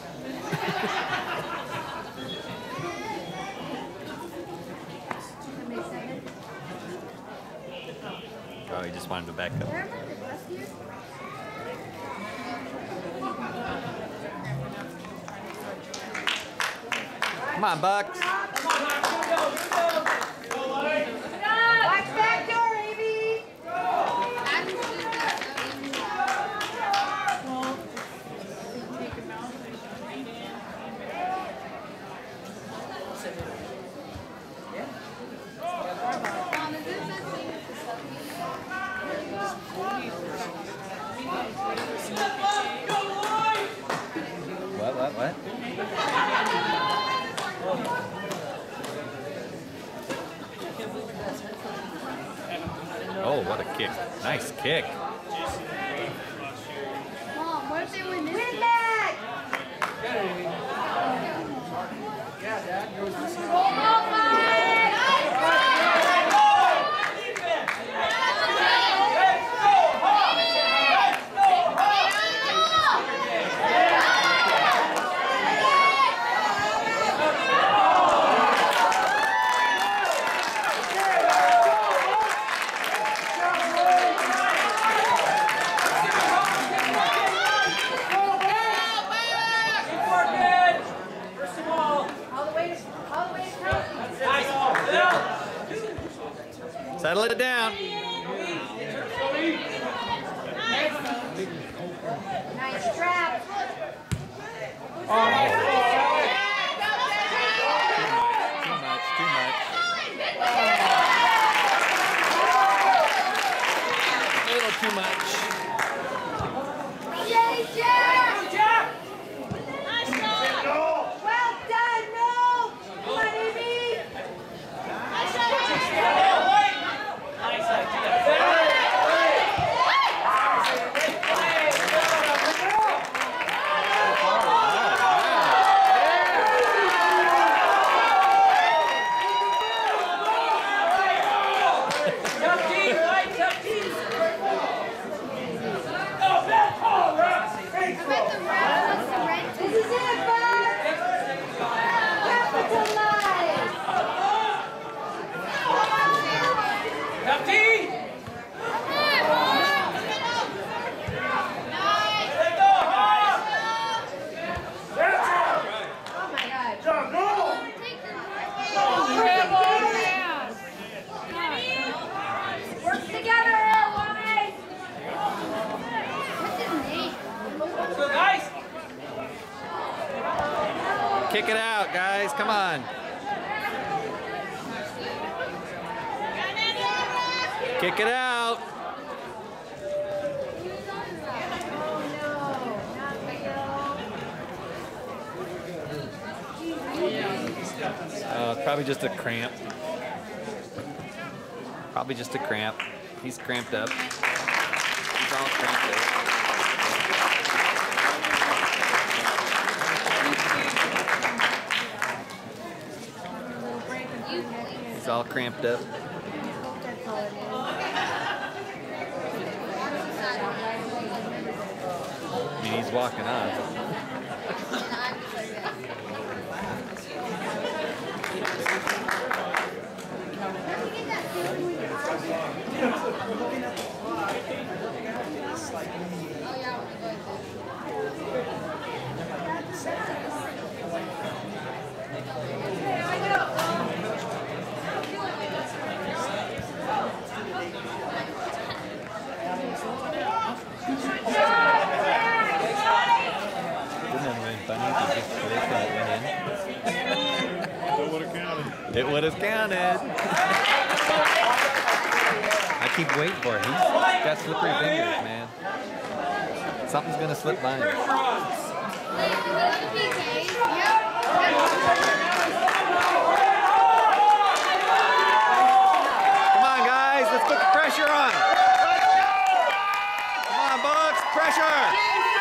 Speaker 1: Oh, he just wanted to back up.
Speaker 6: Where am I? The last year?
Speaker 1: Come on, Bucks.
Speaker 2: Watch back door, Amy!
Speaker 6: Mom, is this something?
Speaker 1: What, what, what? Oh, what a kick. Nice kick.
Speaker 6: Mom, what if they win this
Speaker 2: Win
Speaker 6: game?
Speaker 2: back!
Speaker 4: Yeah, Dad. Yours is
Speaker 2: Roll, Mike!
Speaker 1: Settle it down.
Speaker 2: Nice trap.
Speaker 1: Too much, too much. A little too much.
Speaker 2: Well done, Mo. Come on, Amy.
Speaker 3: Tough team, right? Tough team.
Speaker 2: This is it, Bob. Capitalize.
Speaker 3: Tough team.
Speaker 2: Oh my God. Work together, Illinois.
Speaker 6: What's his name?
Speaker 3: So guys,
Speaker 1: Kick it out, guys. Come on. Kick it out. Oh, it's probably just a cramp. Probably just a cramp. He's cramped up. He's all cramped up. He's all cramped up. I mean, he's walking on. It would have counted. I keep waiting for it. He's got slippery fingers, man. Something's gonna slip by him. Come on, guys. Let's put the pressure on. Come on, Bucks. Pressure.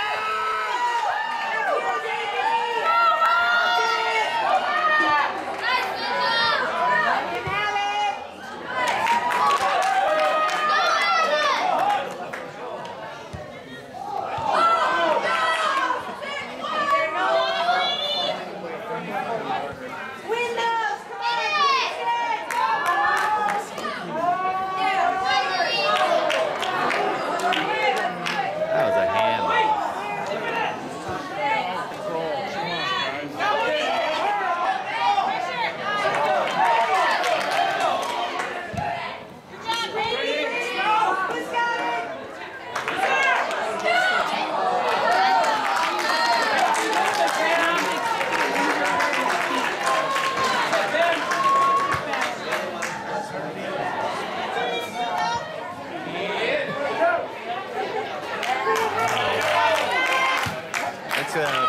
Speaker 1: That was a handball. That's a.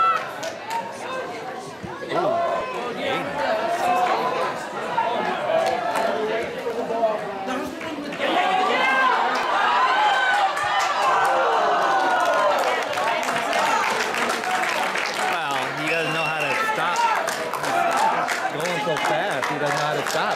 Speaker 1: Well, he doesn't know how to stop. He's going so fast, he doesn't know how to stop.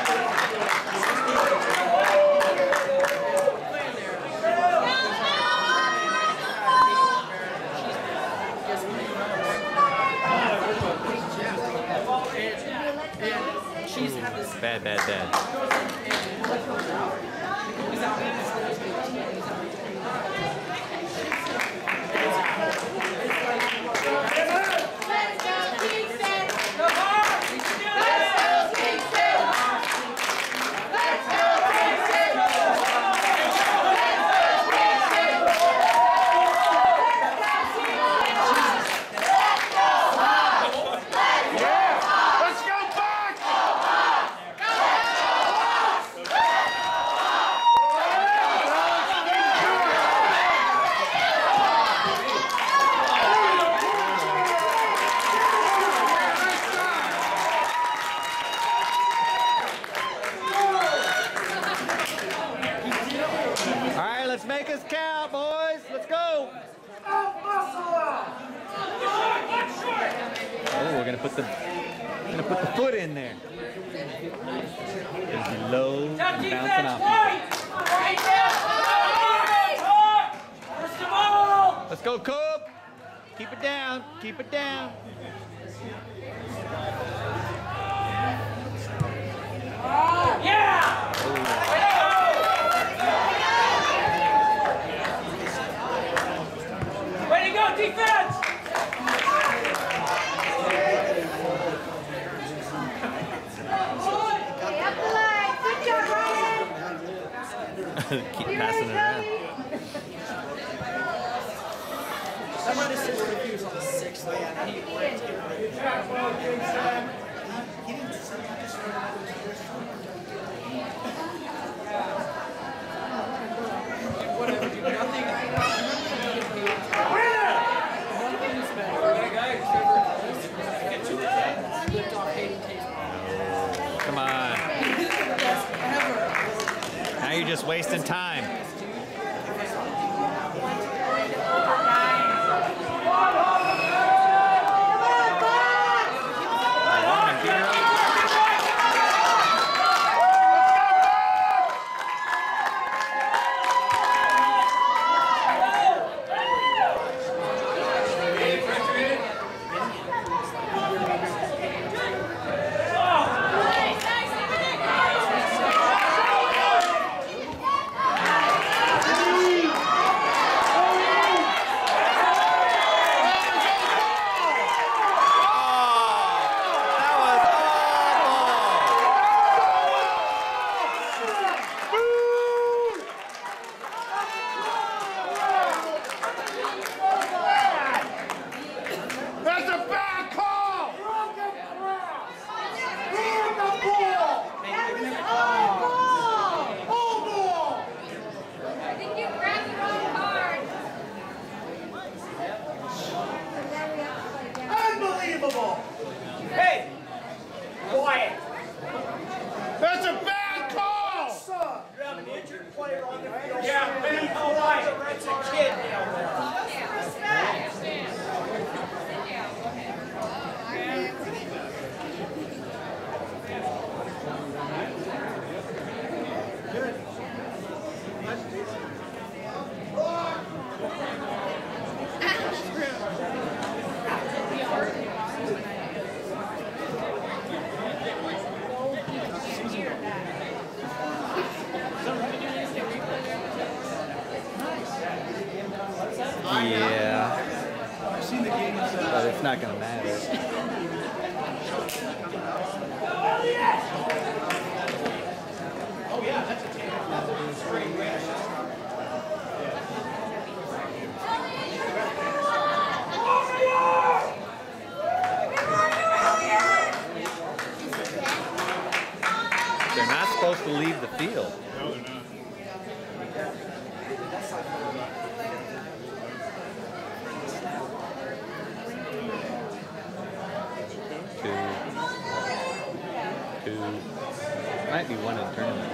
Speaker 1: Bad, bad, bad.
Speaker 2: Let's go,
Speaker 1: seconds count, boys. Let's go. Oh, we're gonna put the gonna put the foot in there. It's low and bouncing off. Let's go, Cub. Keep it down. Keep it down.
Speaker 3: Yeah! Way to go, defense!
Speaker 1: Keep passing it around.
Speaker 5: That might have said what if he was on the sixth man. He went to whatever, dude. Nothing. Nothing's better. That guy, Trevor, flipped off Hayden Tatum.
Speaker 1: Come on.
Speaker 5: Best ever.
Speaker 1: Now you're just wasting time.
Speaker 4: That's a bad call! Run the ball! Run the ball! That was all ball! All ball!
Speaker 6: I think you grabbed the wrong card.
Speaker 4: Unbelievable!
Speaker 3: Hey! Quiet!
Speaker 4: That's a bad call!
Speaker 3: You have an injured player on the field. Yeah, be quiet. It's a kid down there.
Speaker 1: Yeah. But it's not gonna matter. They're not supposed to leave the field. Two. Two. Might be one in the tournament.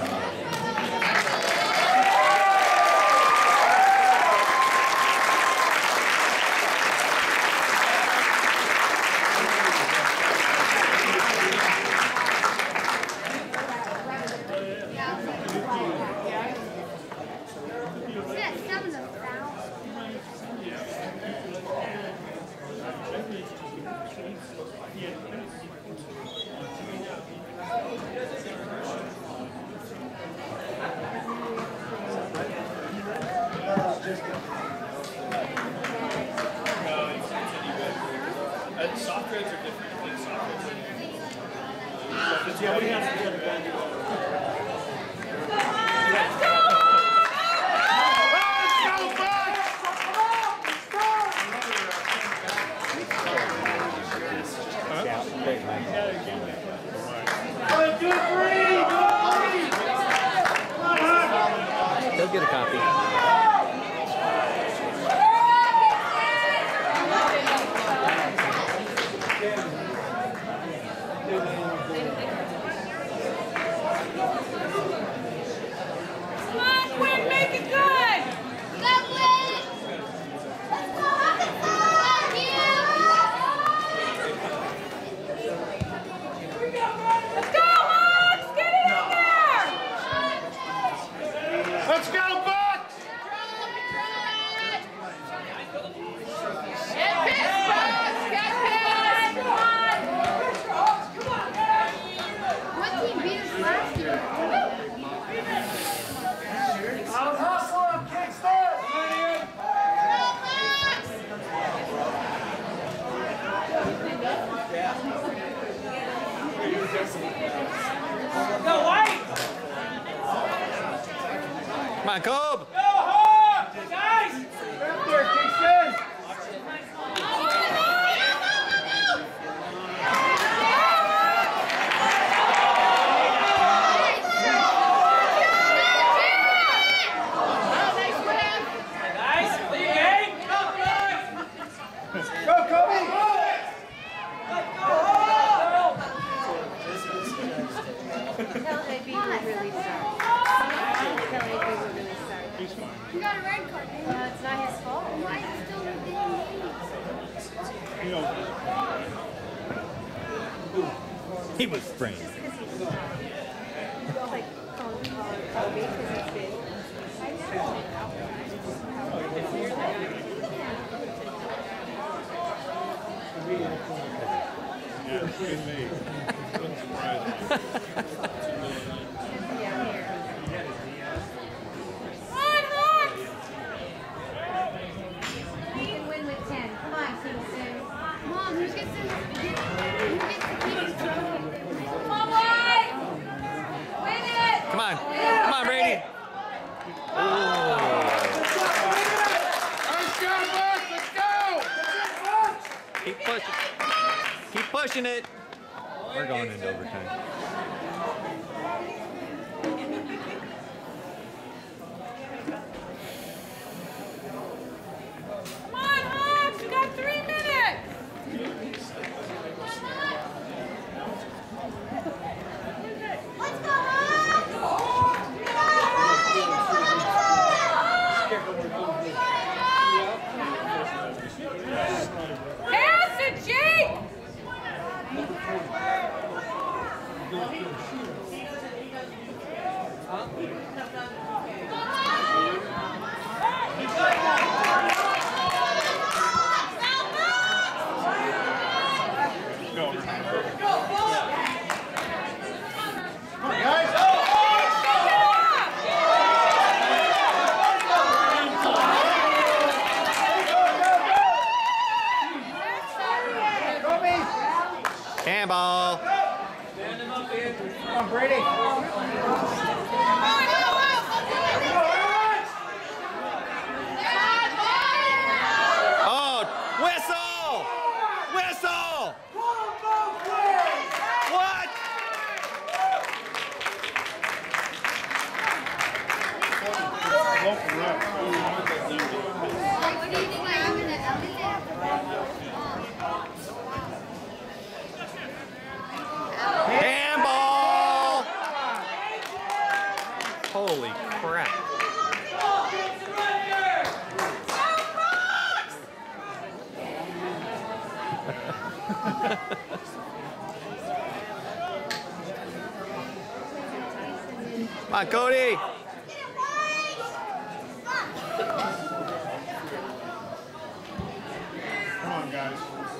Speaker 6: Yes, some of them foul.
Speaker 7: Soft grades are different. I think soft grades are different. Yeah, we have to get it back.
Speaker 1: They'll get a copy.
Speaker 2: Come on, Quinn, make it good!
Speaker 4: Let's go, Bucks!
Speaker 6: Get pissed, Bucks! Get pissed! What team beat us last year?
Speaker 4: Out hustling, Kingston!
Speaker 3: Go, White!
Speaker 1: Come on, Cobb.
Speaker 3: Go, Hawks! Guys!
Speaker 4: Up there, Kingston!
Speaker 3: Guys, lead game! Go, guys!
Speaker 4: Go, Kobe!
Speaker 2: Tell Eddie we're really sorry. Tell Eddie we're really sorry.
Speaker 6: You got a red card.
Speaker 2: No, it's not his fault.
Speaker 6: Why is it still within
Speaker 7: You know,
Speaker 1: He was sprained.
Speaker 2: Just because he's not. It's like calling calling Kobe because he's big. I know.
Speaker 7: yeah, it's been me. Doesn't surprise me.
Speaker 2: Yeah, here. You can win with ten. Come on, Kingston.
Speaker 6: Mom, who gets to, who gets to keep his trophy?
Speaker 2: Come on, boy! Win it!
Speaker 1: Come on. Come on, Brady.
Speaker 4: Let's go, Bucks! Let's go!
Speaker 1: Keep pushing. Keep pushing it. We're going into overtime.
Speaker 2: Come on, Hawks! You got three minutes!
Speaker 6: Let's go, Hawks!
Speaker 2: Pass it, Jake!
Speaker 1: Handball.
Speaker 4: Come on, Brady.
Speaker 1: Oh, whistle! Whistle! What?
Speaker 7: Local rep.
Speaker 6: What do you think I am in the
Speaker 1: Handball! Holy crap. Come on, Cody.
Speaker 7: Come on, guys.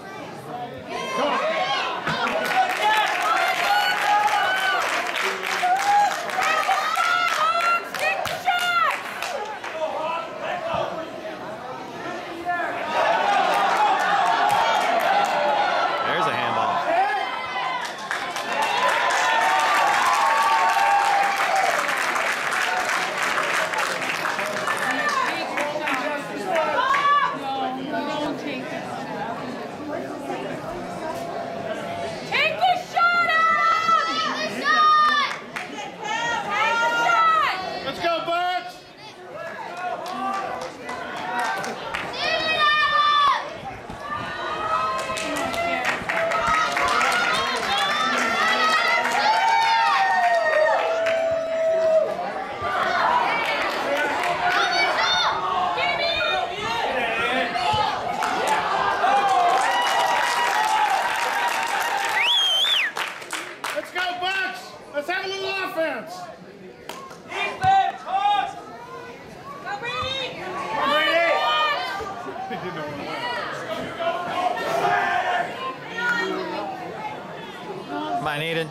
Speaker 1: There's a handball.
Speaker 2: Take the shot out!
Speaker 4: Let's go, Bucks! Let's go, Bucks! Let's have a little offense!
Speaker 3: Defense, Hawks!
Speaker 1: on, Aiden.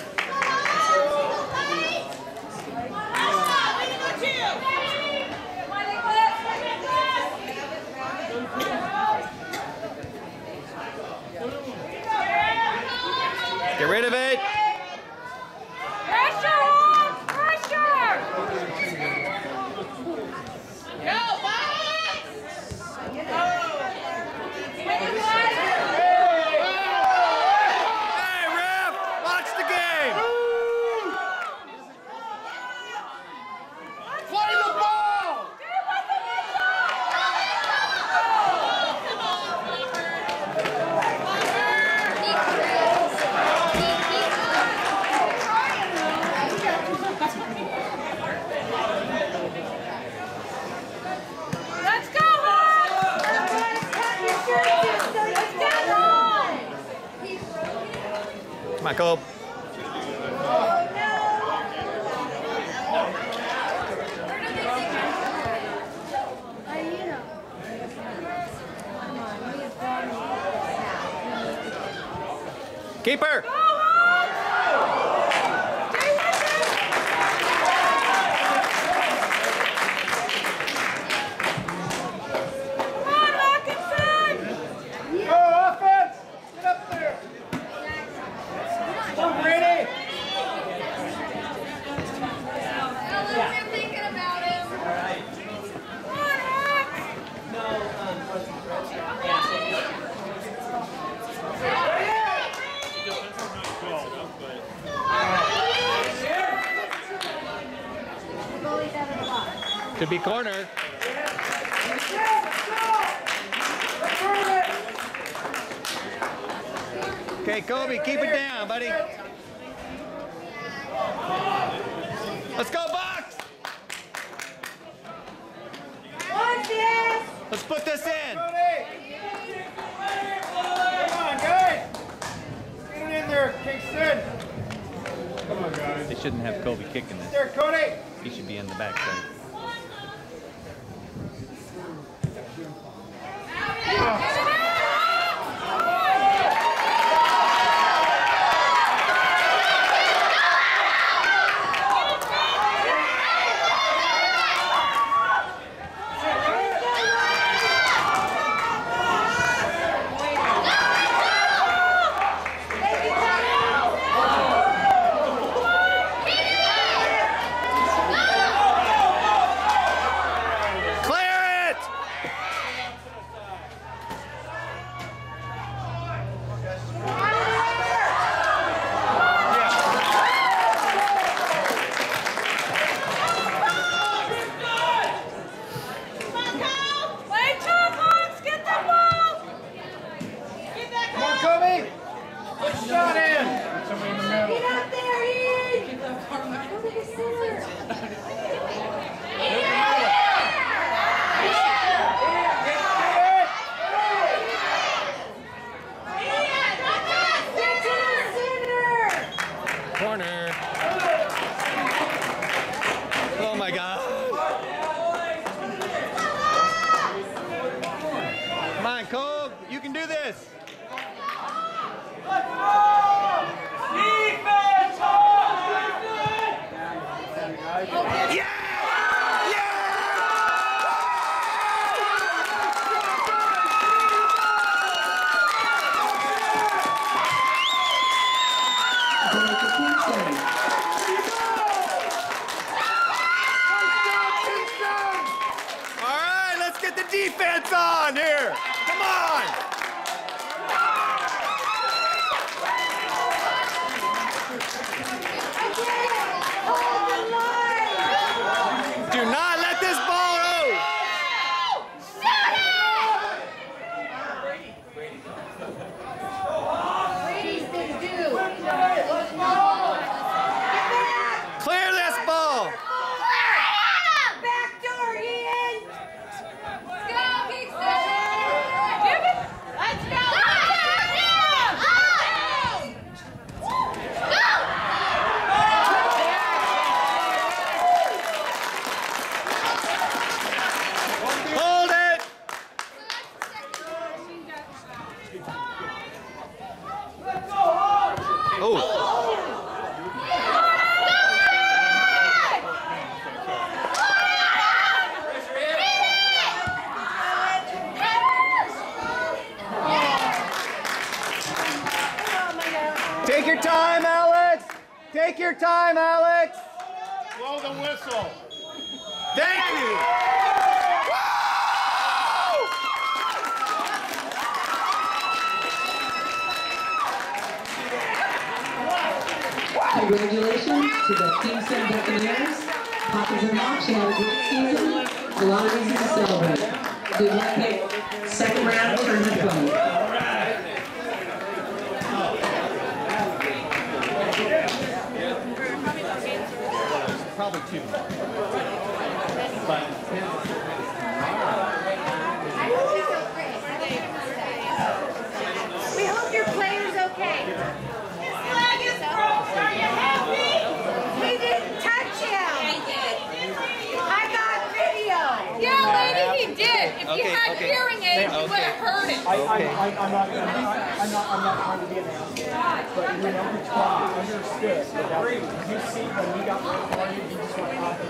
Speaker 1: Get rid of it.
Speaker 2: Pressure, Holmes! Pressure! Go, Bob!
Speaker 1: Hey, ref! Watch the game!
Speaker 4: Play the ball!
Speaker 2: Let's go, Holmes! Let's go,
Speaker 1: Come on, Cole. Keeper.
Speaker 4: Go, offense! Get up there! Come on, Brady!
Speaker 6: We're thinking about him.
Speaker 1: Could be corner. Okay, Kobe, keep it down, buddy. Let's go, Bucks! Let's put this in.
Speaker 4: Come on, guys! Get it in there, Kingston! Come on, guys.
Speaker 1: They shouldn't have Kobe kicking this.
Speaker 4: There, Cody!
Speaker 1: He should be in the backside. Clear it!
Speaker 2: Play tough, Hawks! Get the ball! Get that
Speaker 4: Come on, Kobe! Put a shot in! Somebody in the middle.
Speaker 2: Get out there, Ian! Go to the center. Get to the center!
Speaker 1: Corner. Oh my God. Come on, Cole. You can do this. Yeah! All right, let's get the defense on here. Come on. Do not let this ball go.
Speaker 2: Brady's been due.
Speaker 1: Clear this ball.
Speaker 2: Back door, Ian!
Speaker 6: Go, Kingston!
Speaker 2: Give it!
Speaker 4: Take your time, Alex. Blow the whistle. Thank you.
Speaker 8: Congratulations to the Kingston Buccaneers. Poppins and Hawks, you had a great season. A lot of reasons to celebrate. Good luck at second round tournament play.
Speaker 4: Probably two.
Speaker 2: We hope your player's okay. His leg is broke. Are you happy? He didn't touch him.
Speaker 6: I did.
Speaker 2: I got video.
Speaker 6: Yeah, lady, he did. If
Speaker 1: Okay,
Speaker 6: you had
Speaker 1: okay.
Speaker 6: hearing aids, you would have heard it.
Speaker 9: I, I, I, I'm not, I'm not, I'm not, I'm not trying to be an asshole, but you know, we understood that you see when we got recorded, you just went off.